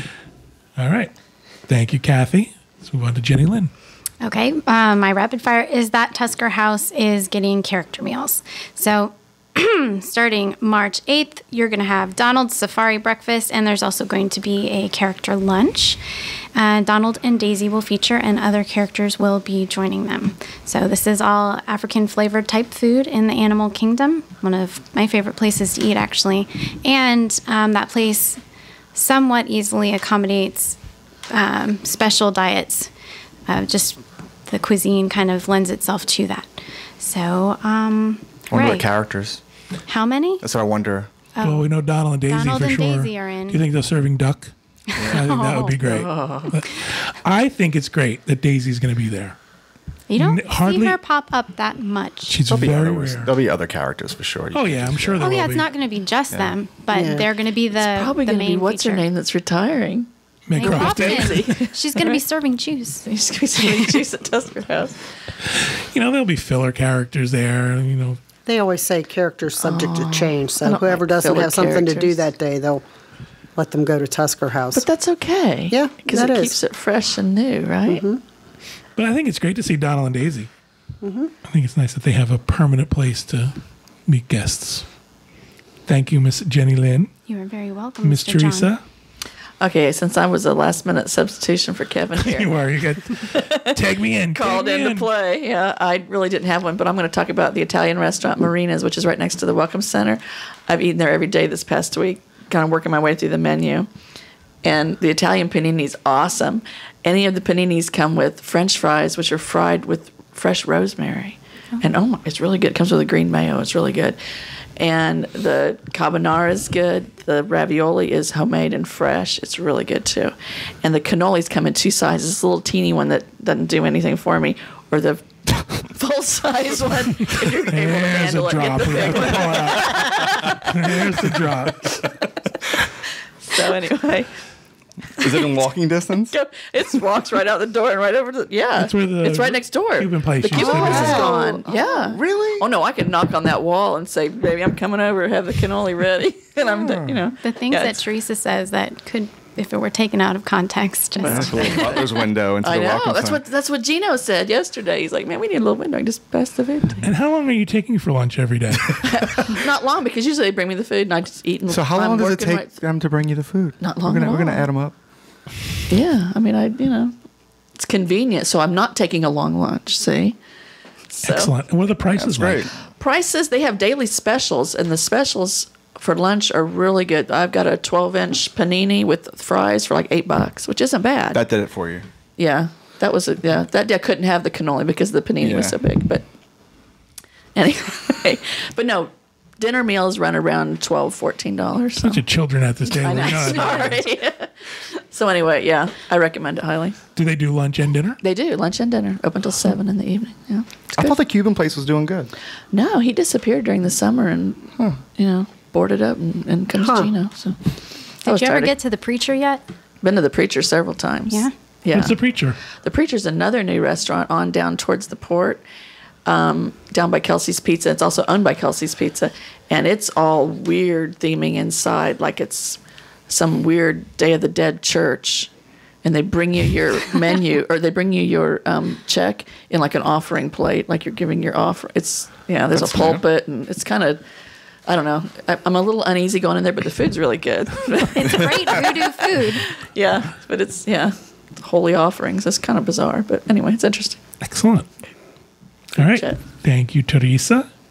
All right. Thank you, Kathy. Let's move on to Jenny Lynn. Okay, my rapid fire is that Tusker House is getting character meals. So starting March 8th, you're going to have Donald's Safari Breakfast, and there's also going to be a character lunch. Donald and Daisy will feature, and other characters will be joining them. So this is all African flavored type food in the animal kingdom, one of my favorite places to eat, actually. And that place somewhat easily accommodates special diets. Just the cuisine kind of lends itself to that. So, I wonder right. what characters. How many? That's what I wonder. Well, we know Donald and Daisy Donald for and sure. Daisy are in. Do you think they're serving duck? I think that would be great. But I think it's great that Daisy's going to be there. You don't hardly- see her pop up that much. She's There'll be, very others. rare. There'll be other characters for sure. Oh yeah, I'm sure there will yeah, be. it's not going to be just them, but Yeah. they're going to be the Probably the going to main be what's her feature. name that's retiring. Meg Meg Crofton. Crofton. She's going to be serving juice. He's going to be serving juice at Tusker House. There'll be filler characters there. They always say characters subject to change, I so don't whoever like doesn't filler have something to do characters. that day, they'll let them go to Tusker House. But that's okay. Yeah, Because that it is. keeps it fresh and new, right? But I think it's great to see Donald and Daisy. I think it's nice that they have a permanent place to meet guests. Thank you, Miss Jenny Lynn. You are very welcome, Miss Mr. John. Teresa. Okay, since I was a last-minute substitution for Kevin You here. are. You got tag me in. Called tag me into play. Yeah, I really didn't have one, but I'm going to talk about the Italian restaurant Marina's, which is right next to the Welcome Center. I've eaten there every day this past week, kind of working my way through the menu. And the Italian panini's awesome. Any of the paninis come with French fries, which are fried with fresh rosemary. And it's really good. It comes with a green mayo. It's really good. And the carbonara is good. The ravioli is homemade and fresh. It's really good too. And the cannolis come in two sizes. This little teeny one that doesn't do anything for me, or the full size one. If you're able to There's handle a it, get drop. the We have big to one. pull out. There's the drop. So anyway, Is it in walking distance? it walks right out the door and right over to That's where the it's right next door. Cuban place The used Cuban to be. place is Wow. gone. Yeah. Really? Oh no, I can knock on that wall and say, "Baby, I'm coming over. Have the cannoli ready." And I'm, The things Yeah, that it's- Teresa says that could, if it were taken out of context, just That's a little butler's window into I the know. welcome That's center. what Gino said yesterday. He's like, "Man, we need a little window. I can just pass the food." And how long are you taking for lunch every day? Not long, because usually they bring me the food and I just eat. And So how I'm long does it working take them to bring you the food? Not long We're gonna, at we're gonna all. add them up. Yeah, I mean, it's convenient, so I'm not taking a long lunch. See, so, Excellent. And what are the prices That's like? great. Prices, they have daily specials, and the specials for lunch are really good. I've got a 12-inch panini with fries for like $8, which isn't bad. That did it for you. Yeah, that was that day I couldn't have the cannoli because the panini was Yeah. so big. But anyway, but no, dinner meals run around $12-14. So. Bunch of children at this table. I know, You know that. sorry. So anyway, yeah, I recommend it highly. Do they do lunch and dinner? They do lunch and dinner open till 7 in the evening. Yeah, it's I good. thought the Cuban place was doing good. No, he disappeared during the summer and boarded up and comes Gino. So I was Did you ever tired of- get to the preacher yet? been to the Preacher several times? Yeah? Yeah. What's the preacher? The Preacher's another new restaurant on down towards the port, down by Kelsey's Pizza. It's also owned by Kelsey's Pizza, and it's all weird theming inside, like it's some weird Day of the Dead church. And they bring you your menu, or they bring you your check in like an offering plate, like you're giving your offer. There's That's a pulpit, and it's kind of, I don't know. I'm a little uneasy going in there, but the food's really good. It's great voodoo food. Yeah, but it's holy offerings. It's kind of bizarre, but anyway, it's interesting. Excellent. All right. Chat. Thank you, Teresa.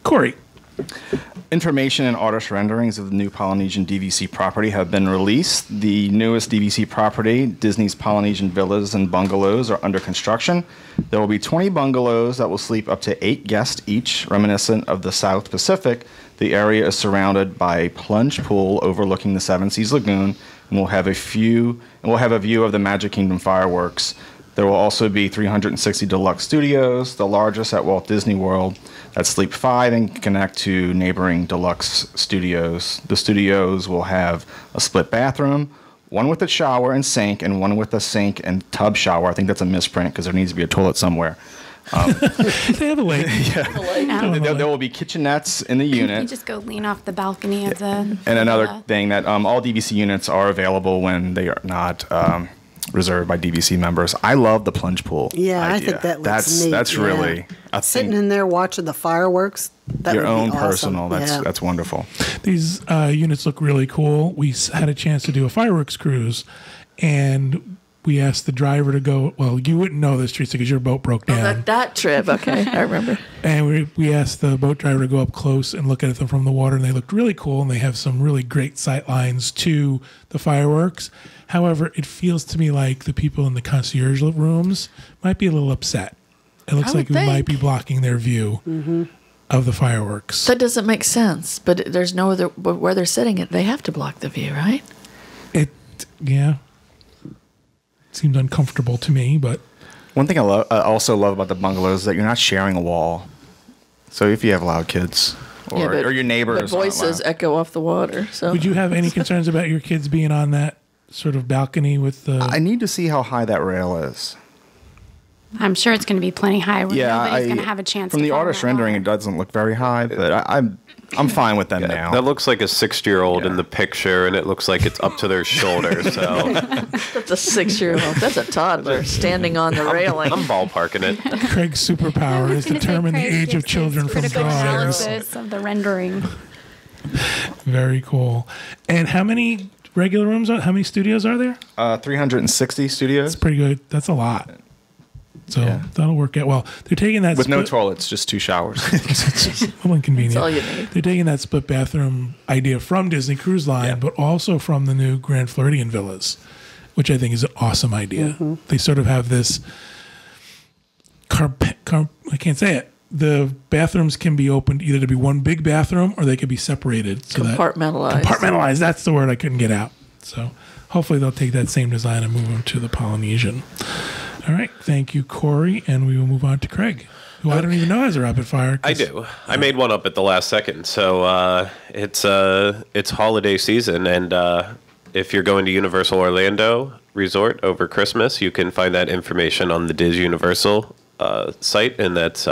Corey. Information and artist renderings of the new Polynesian DVC property have been released. The newest DVC property, Disney's Polynesian Villas and Bungalows, are under construction. There will be 20 bungalows that will sleep up to 8 guests each, reminiscent of the South Pacific. The area is surrounded by a plunge pool overlooking the Seven Seas Lagoon, and will have a view of the Magic Kingdom fireworks. There will also be 360 deluxe studios, the largest at Walt Disney World, that sleep 5 and connect to neighboring deluxe studios. The studios will have a split bathroom, one with a shower and sink, and one with a sink and tub shower. I think that's a misprint because there needs to be a toilet somewhere. They have a lake. There will be kitchenettes in the unit. You just go lean off the balcony of the. And another thing that all DVC units are available when they are not reserved by DVC members. I love the plunge pool. Yeah, idea. I think that looks neat. That's really sitting in there watching the fireworks. That your would be own awesome. personal. That's wonderful. These units look really cool. We had a chance to do a fireworks cruise, and we asked the driver to go. Well, you wouldn't know this, Teresa, because your boat broke down. That trip, okay, I remember. And we asked the boat driver to go up close and look at them from the water, and they looked really cool, and they have some really great sight lines to the fireworks. However, it feels to me like the people in the concierge rooms might be a little upset. It looks like we might be blocking their view of the fireworks. That doesn't make sense, but there's no other, where they're sitting it, they have to block the view, right? Yeah. Seemed uncomfortable to me, but One thing I also love about the bungalows is that you're not sharing a wall. So if you have loud kids or your neighbors, the voices echo off the water. So would you have any concerns about your kids being on that sort of balcony with the? I need to see how high that rail is. I'm sure it's going to be plenty high. Nobody's going to have a chance. From the artist rendering, it doesn't look very high, but I'm fine with them now. That looks like a 6-year-old in the picture, and it looks like it's up to their shoulder. So that's a 6-year-old. That's a toddler standing on the railing. I'm ballparking it. Craig's superpower is determine the age of children from drawings. Analysis of the rendering. Very cool. And how many regular rooms how many studios are there? 360 studios. That's pretty good. That's a lot. So that'll work out well. They're taking that with no toilets, just 2 showers. Well, inconvenient. That's all you need. They're taking that split bathroom idea from Disney Cruise Line, but also from the new Grand Floridian Villas, which I think is an awesome idea. Mm-hmm. They sort of have this I can't say it. The bathrooms can be opened either to be one big bathroom or they could be separated. So compartmentalized. That's the word I couldn't get out. So hopefully they'll take that same design and move them to the Polynesian. All right. Thank you, Corey. And we will move on to Craig, who I don't even know has a rapid fire. I do. I made one up at the last second. So it's holiday season. And if you're going to Universal Orlando Resort over Christmas, you can find that information on the DIS Universal site. And that's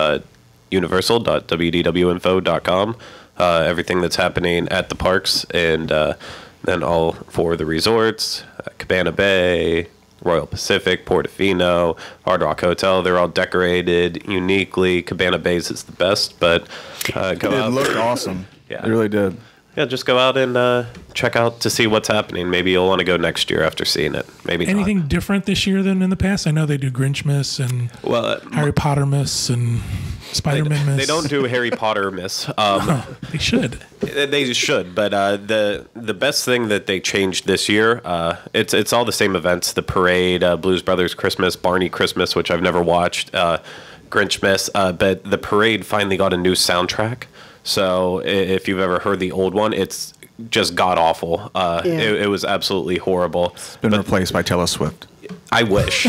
universal.wdwinfo.com. Everything that's happening at the parks. And then all for the resorts, Cabana Bay, Royal Pacific, Portofino, Hard Rock Hotel. They're all decorated uniquely. Cabana Bay's is the best, but go out. It looked awesome. Yeah. It really did. Yeah, just go out and check out to see what's happening. Maybe you'll want to go next year after seeing it. Maybe anything not. different this year than in the past? I know they do Grinchmas and Harry Pottermas and Spider-Man. They don't do Harry Pottermas. They should. They should, but the best thing that they changed this year, it's all the same events: the parade, Blues Brothers Christmas, Barney Christmas, which I've never watched, Grinchmas, but the parade finally got a new soundtrack. So if you've ever heard the old one, it's just god awful. It was absolutely horrible. It's been replaced by Taylor Swift. I wish.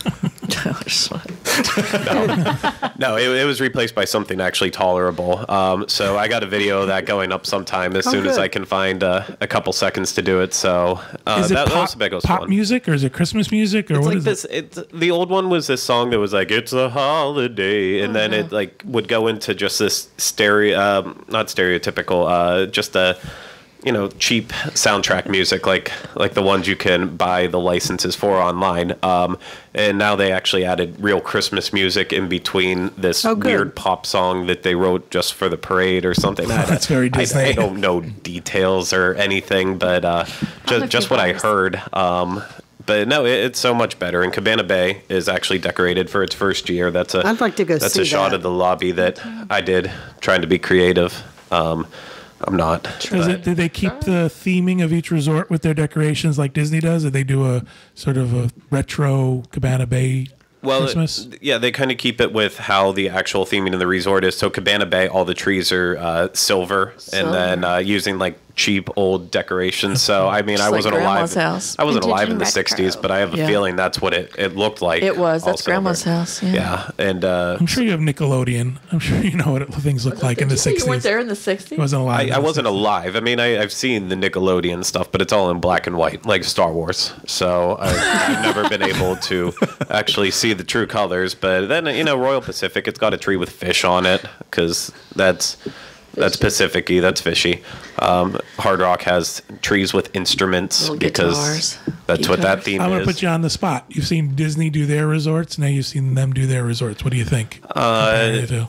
No, it was replaced by something actually tolerable. So I got a video of that going up sometime as soon as I can find a couple seconds to do it. So is it pop music or is it Christmas music or what is it? The old one was this song that was like "It's a Holiday," and then it like would go into just this not stereotypical, just a cheap soundtrack music like the ones you can buy the licenses for online. And now they actually added real Christmas music in between this weird pop song that they wrote just for the parade or something. That's very Disney. I don't know details or anything, but just what I heard. But no, it's so much better. And Cabana Bay is actually decorated for its first year. I'd like to go That's see a shot that. of the lobby that I did, trying to be creative. I'm not. Did they keep the theming of each resort with their decorations like Disney does? Did they do a sort of a retro Cabana Bay Christmas? Yeah, they kind of keep it with how the actual theming of the resort is. So Cabana Bay, all the trees are silver, and then using like cheap old decorations. So I mean, Just I like wasn't Grandma's alive. house. I wasn't Vintage alive in and the retro. '60s, but I have a Yeah. feeling that's what it looked like. It was. all That's Grandma's silver. house. Yeah. Yeah, and I'm sure you have Nickelodeon. I'm sure you know what things look like in the 60s. You weren't there in the 60s? I wasn't alive. I wasn't alive. I mean, I've seen the Nickelodeon stuff, but it's all in black and white, like Star Wars. So I've never been able to actually see the true colors. But then, Royal Pacific, it's got a tree with fish on it because that's Pacific-y, that's fishy. Hard Rock has trees with instruments Little because guitars, that's what that guitars. theme I'm going is. to put you on the spot. You've seen Disney do their resorts. Now you've seen them do their resorts. What do you think? Comparing the two?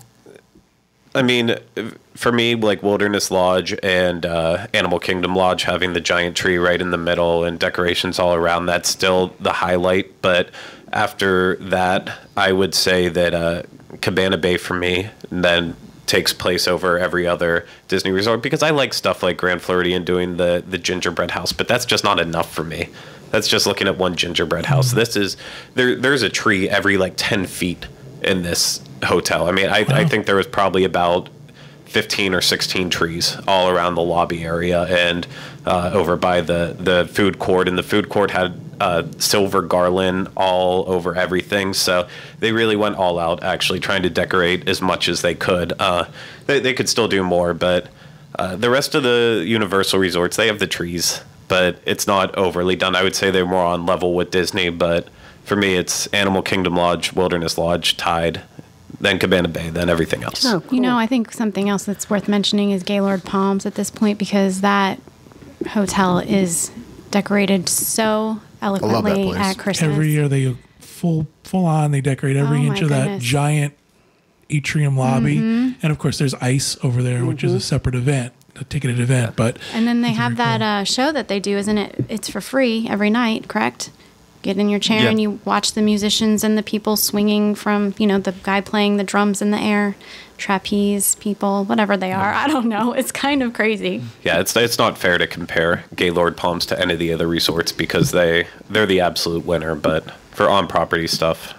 I mean, for me, like Wilderness Lodge and Animal Kingdom Lodge having the giant tree right in the middle and decorations all around, that's still the highlight. But after that, I would say that Cabana Bay for me then takes place over every other Disney resort because I like stuff like Grand Floridian doing the gingerbread house, but that's just not enough for me. That's just looking at one gingerbread house. This is there's a tree every like 10 feet in this hotel. I mean, I think there was probably about 15 or 16 trees all around the lobby area and over by the food court. And the food court had silver garland all over everything. So they really went all out, actually trying to decorate as much as they could. They could still do more, but the rest of the Universal resorts, they have the trees, but it's not overly done. I would say they're more on level with Disney, but for me, it's Animal Kingdom Lodge, Wilderness Lodge, tied, then Cabana Bay, then everything else. Oh, cool. I think something else that's worth mentioning is Gaylord Palms at this point because that hotel is decorated so eloquently place. at Christmas. Every year they full on. They decorate every Oh, inch my of that goodness. giant atrium lobby, and of course there's ice over there, which is a separate event, a ticketed event. But And then they it's have very that show that they do, isn't it? It's for free every night, correct? Get in your chair Yeah. and you watch the musicians and the people swinging from, the guy playing the drums in the air, trapeze people, whatever they are. I don't know. It's kind of crazy. Yeah, it's not fair to compare Gaylord Palms to any of the other resorts because they're the absolute winner. But for on-property stuff,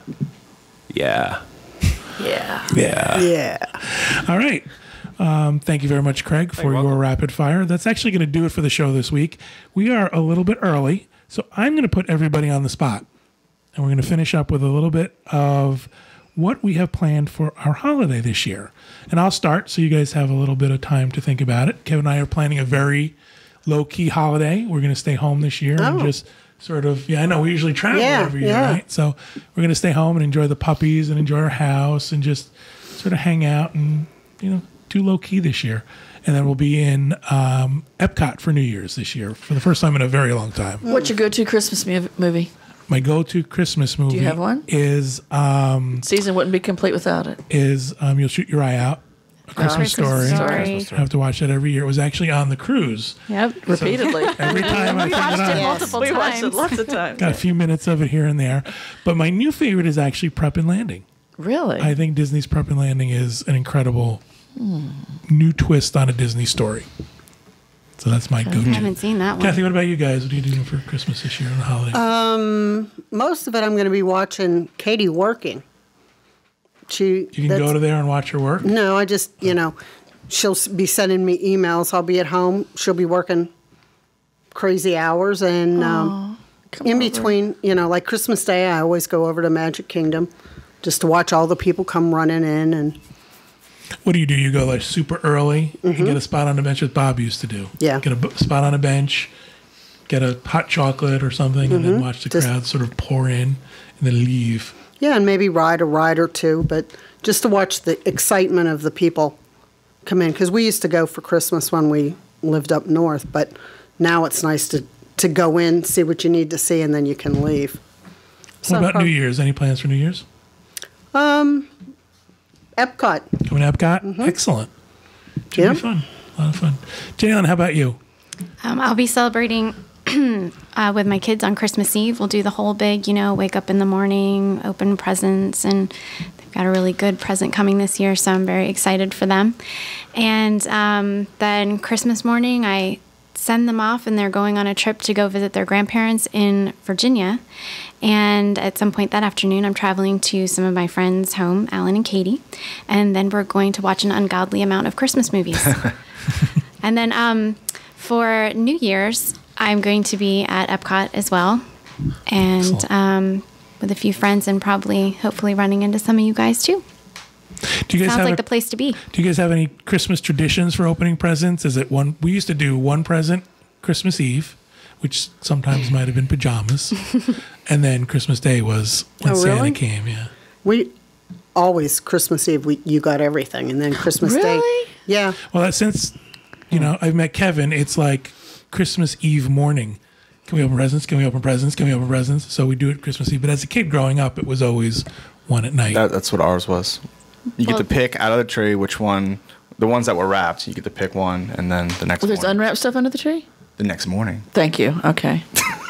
yeah. Yeah. Yeah. All right. Thank you very much, Craig, for You're your welcome. rapid fire. That's actually going to do it for the show this week. We are a little bit early, so I'm going to put everybody on the spot. And we're going to finish up with a little bit of what we have planned for our holiday this year. And I'll start so you guys have a little bit of time to think about it. Kevin and I are planning a very low-key holiday. We're going to stay home this year and just sort of, I know we usually travel every year, right? So we're going to stay home and enjoy the puppies and enjoy our house and just sort of hang out and, do low-key this year. And then we'll be in Epcot for New Year's this year for the first time in a very long time. What's your go-to Christmas movie? My go-to Christmas movie have one? is Season wouldn't be complete without it. You'll Shoot Your Eye Out, A Christmas Story. Story. I have to watch that every year. It was actually on the cruise. Yep. Repeatedly. Every time I We turned watched it it on, multiple We watched times. it lots of times. got a few minutes of it here and there. But my new favorite is actually Prep and Landing. Really? I think Disney's Prep and Landing is an incredible new twist on a Disney story. So that's my I go-to. haven't seen that one. Kathy, what about you guys? What are you doing for Christmas this year and the holiday? Most of it, I'm going to be watching Katie working. You can go to there and watch her work. No, I just, she'll be sending me emails. I'll be at home. She'll be working crazy hours. And in between, like Christmas Day, I always go over to Magic Kingdom just to watch all the people come running in. And What do? You go like super early and get a spot on the bench, as Bob used to do. Yeah. Get a spot on a bench, get a hot chocolate or something, and then watch the Just- crowd sort of pour in and then leave. yeah, and maybe ride a ride or two, but just to watch the excitement of the people come in. Because we used to go for Christmas when we lived up north, but now it's nice to go in, see what you need to see, and then you can leave. What about New Year's? Any plans for New Year's? Epcot. Coming to Epcot? Excellent. Should Yeah. be fun. A lot of fun. Jalen, how about you? I'll be celebrating with my kids on Christmas Eve. We'll do the whole big, wake up in the morning, open presents, and they've got a really good present coming this year, so I'm very excited for them. And then Christmas morning, I send them off, and they're going on a trip to go visit their grandparents in Virginia. And at some point that afternoon, I'm traveling to some of my friends' home, Alan and Katie, and then we're going to watch an ungodly amount of Christmas movies. And then for New Year's, I'm going to be at Epcot as well, and with a few friends, and probably, hopefully, running into some of you guys too. Do you guys Sounds like the place to be. Do you guys have any Christmas traditions for opening presents? Is it one? We used to do one present Christmas Eve, which sometimes might have been pajamas, and then Christmas Day was when Santa came. Yeah, We always Christmas Eve. You got everything, and then Christmas Day. Yeah. Well, since I've met Kevin, it's like Christmas Eve morning. Can we open presents? Can we open presents? Can we open presents? So we do it Christmas Eve. But as a kid growing up, it was always one at night. That's what ours was. You get to pick out of the tree which one, the ones that were wrapped, you get to pick one, and then the next morning. There's unwrapped stuff under the tree? The next morning. Thank you. Okay.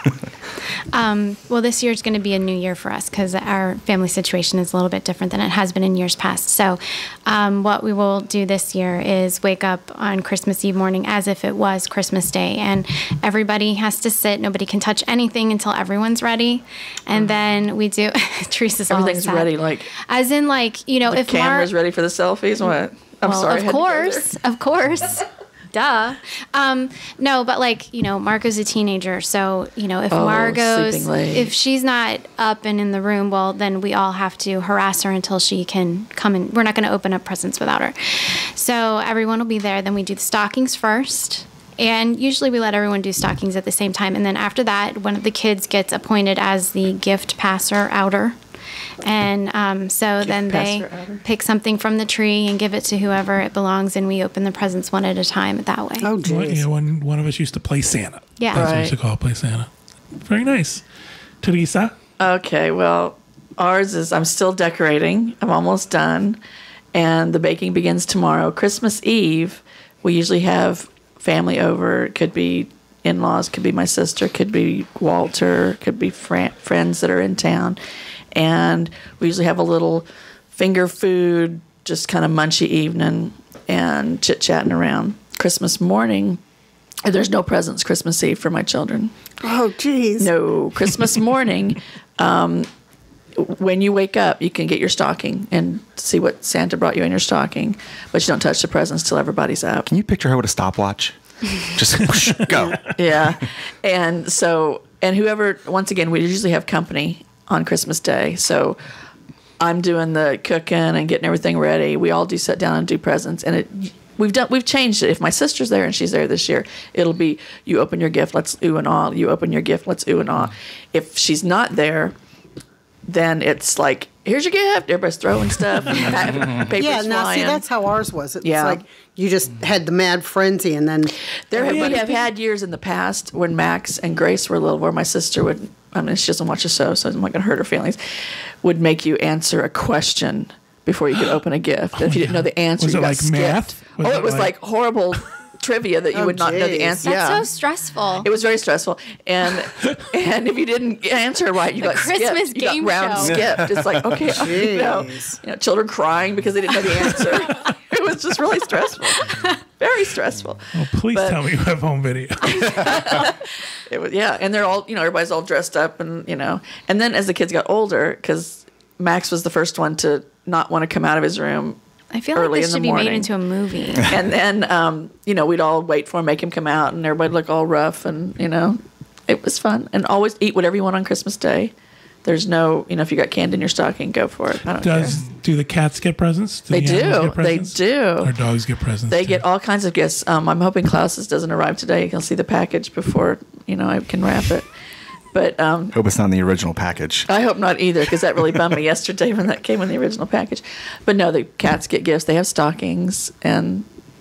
Well, this year is going to be a new year for us because our family situation is a little bit different than it has been in years past. So what we will do this year is wake up on Christmas Eve morning as if it was Christmas Day. And everybody has to sit. Nobody can touch anything until everyone's ready. And then we do... Teresa's all Everything's sad. ready, like... As in, like, The if camera's ready for the selfies? What? I'm sorry. Of course. Duh. No, but Marco's a teenager, so if Margot's, if she's not up and in the room, well, then we all have to harass her until she can come in. We're not going to open up presents without her. So everyone will be there. Then we do the stockings first. And usually we let everyone do stockings at the same time. And then after that, one of the kids gets appointed as the gift passer outer. And so then they pick something from the tree and give it to whoever it belongs, and we open the presents one at a time that way. Oh, geez. Yeah, one of us used to play Santa. Yeah. That's what we used to call play Santa. Very nice. Teresa? Okay, well, ours is I'm still decorating. I'm almost done. And the baking begins tomorrow. Christmas Eve, we usually have family over. It could be in-laws, could be my sister, could be Walter, could be friends that are in town. And we usually have a little finger food, just kind of munchy evening and chit-chatting around. Christmas morning, there's no presents Christmas Eve for my children. Oh, geez. No. Christmas morning, when you wake up, you can get your stocking and see what Santa brought you in your stocking, but you don't touch the presents till everybody's up. Can you picture her with a stopwatch? Just whoosh, go. Yeah. And whoever, once again, we usually have company on Christmas Day. So I'm doing the cooking and getting everything ready. We all do sit down and do presents. And we've changed it. If my sister's there and she's there this year, it'll be you open your gift, let's ooh and ah. You open your gift, let's ooh and ah. If she's not there, then it's like, here's your gift. Everybody's throwing stuff. Papers Yeah, now flying. see, that's how ours was. It's Yeah. like you just had the mad frenzy, and then We have had years in the past when Max and Grace were little where my sister would, she doesn't watch the show, so I'm not going to hurt her feelings, would make you answer a question before you could open a gift. If you didn't know the answer, Was you it got like skipped. math? It was like horrible trivia that you would not know the geez. answer. That's Yeah. so stressful. It was very stressful, and if you didn't answer right, you got Christmas skipped. You game got round show. skipped. It's like, okay, children crying because they didn't know the answer. It was just really stressful, very stressful. Oh, please tell me you have home video. It was, yeah, and they're all, everybody's all dressed up, and and then as the kids got older, because Max was the first one to not want to come out of his room. I feel like early this in the should be made morning. into a movie. And then, we'd all wait for him, make him come out, and everybody look all rough, and it was fun. And always eat whatever you want on Christmas Day. There's no, if you got candy in your stocking, go for it. I don't care. Do the cats get presents? They the animals do. get presents? They do. Or dogs get presents? They too? get all kinds of gifts. I'm hoping Klaus's doesn't arrive today. He'll see the package before, I can wrap it. But Hope it's not in the original package. I hope not either, because that really bummed me yesterday when that came in the original package. But no, the cats get gifts. They have stockings, and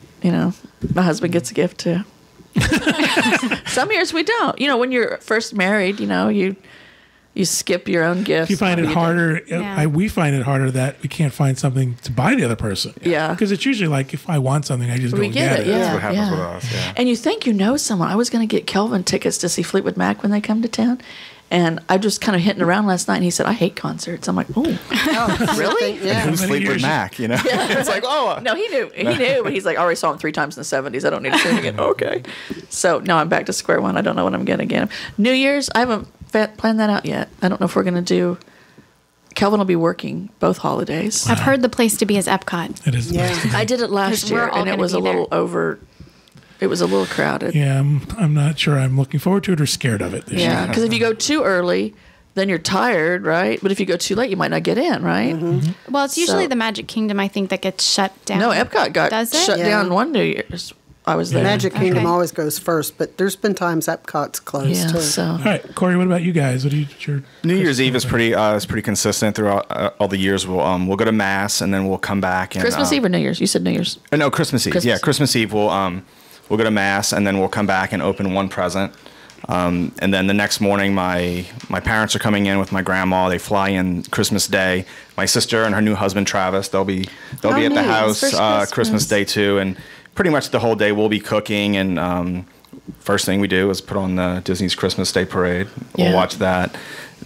my husband gets a gift too. Some years we don't. When you're first married, you You skip your own gifts. You find it harder. Yeah. We find it harder that we can't find something to buy the other person. Yeah. Because it's usually like if I want something, I just go We and get get it, it. yeah. That's what happens with us. Yeah. And you think you know someone. I was going to get Kelvin tickets to see Fleetwood Mac when they come to town. And I just kind of hitting around last night, and he said, I hate concerts. I'm like, oh, really? Yeah. Who's How many Fleetwood years- Mac? You know, it's like, oh, No, he knew. He knew, but he's like, I already saw him 3 times in the 70s. I don't need to see him again. Okay. So now I'm back to square one. I don't know when I'm going to get him. New Year's, I haven't planned that out yet. I don't know if we're going to do. Kelvin will be working both holidays. I've heard the place to be is Epcot. It is the Yeah. best thing. I did it last 'Cause we're year, all and it gonna was a be there. little over. It was a little crowded. Yeah, I'm not sure I'm looking forward to it or scared of it this Yeah, year. because if you go too early, then you're tired, right? But if you go too late, you might not get in, right? Well, it's usually So- the Magic Kingdom, I think, that gets shut down. No, Epcot got Does it? shut Yeah. down one New Year's. I was there. Magic Kingdom Okay. always goes first, but there's been times Epcot's closed Yeah, too. so All right, Corey, what about you guys? What do you? Your New Year's Eve Christmas is pretty consistent throughout all the years. We'll go to mass and then we'll come back and Christmas Eve or New Year's? You said New Year's. No, Christmas Eve. Christmas. Yeah, Christmas Eve we'll go to mass and then we'll come back and open one present. And then the next morning, my parents are coming in with my grandma. They fly in Christmas Day. My sister and her new husband Travis, they'll be Oh, at the nice. house First Christmas Christmas. Day too. And pretty much the whole day we'll be cooking. And first thing we do is put on the Disney's Christmas Day parade. We'll Yeah. watch that.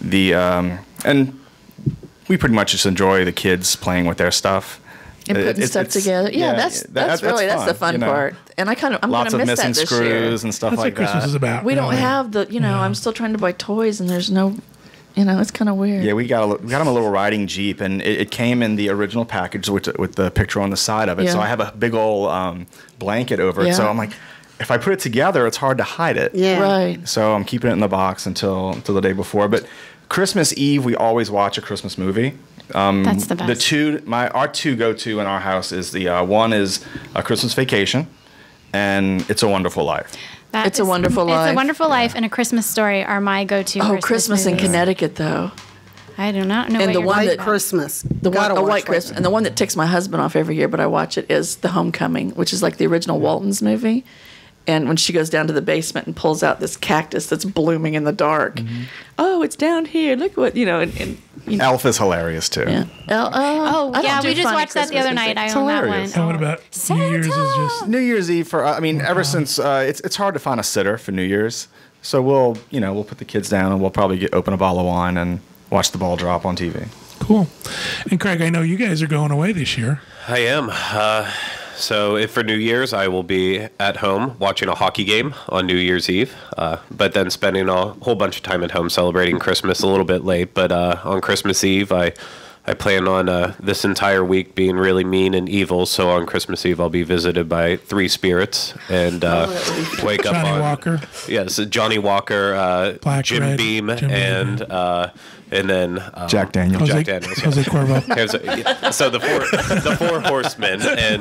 And we pretty much just enjoy the kids playing with their stuff. And putting It's- stuff it's- together. Yeah, yeah, that's that's really that's the fun, fun you know. part. And I'm Lots gonna of miss missing that this year. screws and stuff That's like what Christmas that. is about. We don't really. have the, Yeah. I'm still trying to buy toys, and there's no, it's kind of weird. Yeah, we got him a little riding Jeep, and it came in the original package with the picture on the side of it. So Yeah. I have a big old blanket over it. So Yeah. I'm like, if I put it together, it's hard to hide it. Yeah. Right. So I'm keeping it in the box until the day before. But Christmas Eve, we always watch a Christmas movie. That's the best. Our two go-to in our house is the one is A Christmas Vacation, and It's a Wonderful Life. That It's a Wonderful It's Life. a Wonderful Life and A Christmas Story are my go-to. Oh, Christmas in movies. Connecticut, though. I do not know. And what the you're one talking that- about. Christmas. The one, Gotta a watch White that. Christmas, and the one that ticks my husband off every year, but I watch it, is The Homecoming, which is like the original Walton's movie. And when she goes down to the basement and pulls out this cactus that's blooming in the dark, oh, it's down here. Look what Elf is hilarious too. yeah. Oh, I don't yeah, do we just funny watched that the other Christmas night. movies. I own that one. hilarious. And what about New Year's? Is just New Year's Eve for ever since it's hard to find a sitter for New Year's, so we'll put the kids down and we'll probably open a bottle of wine and watch the ball drop on TV. cool. And Craig, I know you guys are going away this year. I am. So if for New Year's, I will be at home watching a hockey game on New Year's Eve, but then spending a whole bunch of time at home celebrating Christmas a little bit late. But on Christmas Eve, I plan on this entire week being really mean and evil. So on Christmas Eve, I'll be visited by 3 spirits and wake up Johnny on Walker. Yes, Johnny Walker, Black, Jim Red, Beam, Jim Beam, and then Jack Daniels. Jose, Jack Daniels. Jose Cuervo. So the four horsemen, and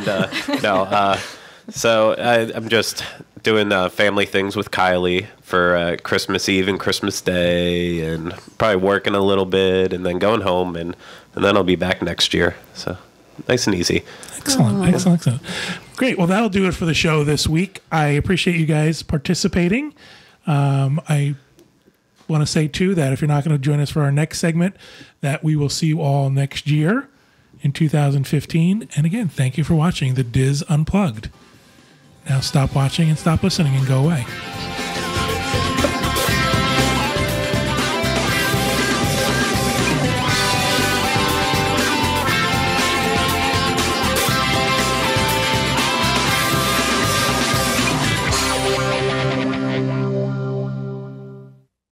so I'm just doing family things with Kylie for Christmas Eve and Christmas Day, and probably working a little bit, and then going home, and then I'll be back next year. So nice and easy. Excellent. Great. Well, that'll do it for the show this week. I appreciate you guys participating. I want to say, too, that if you're not going to join us for our next segment, that we will see you all next year in 2015. And again, thank you for watching the DIS Unplugged. Now stop watching and stop listening and go away.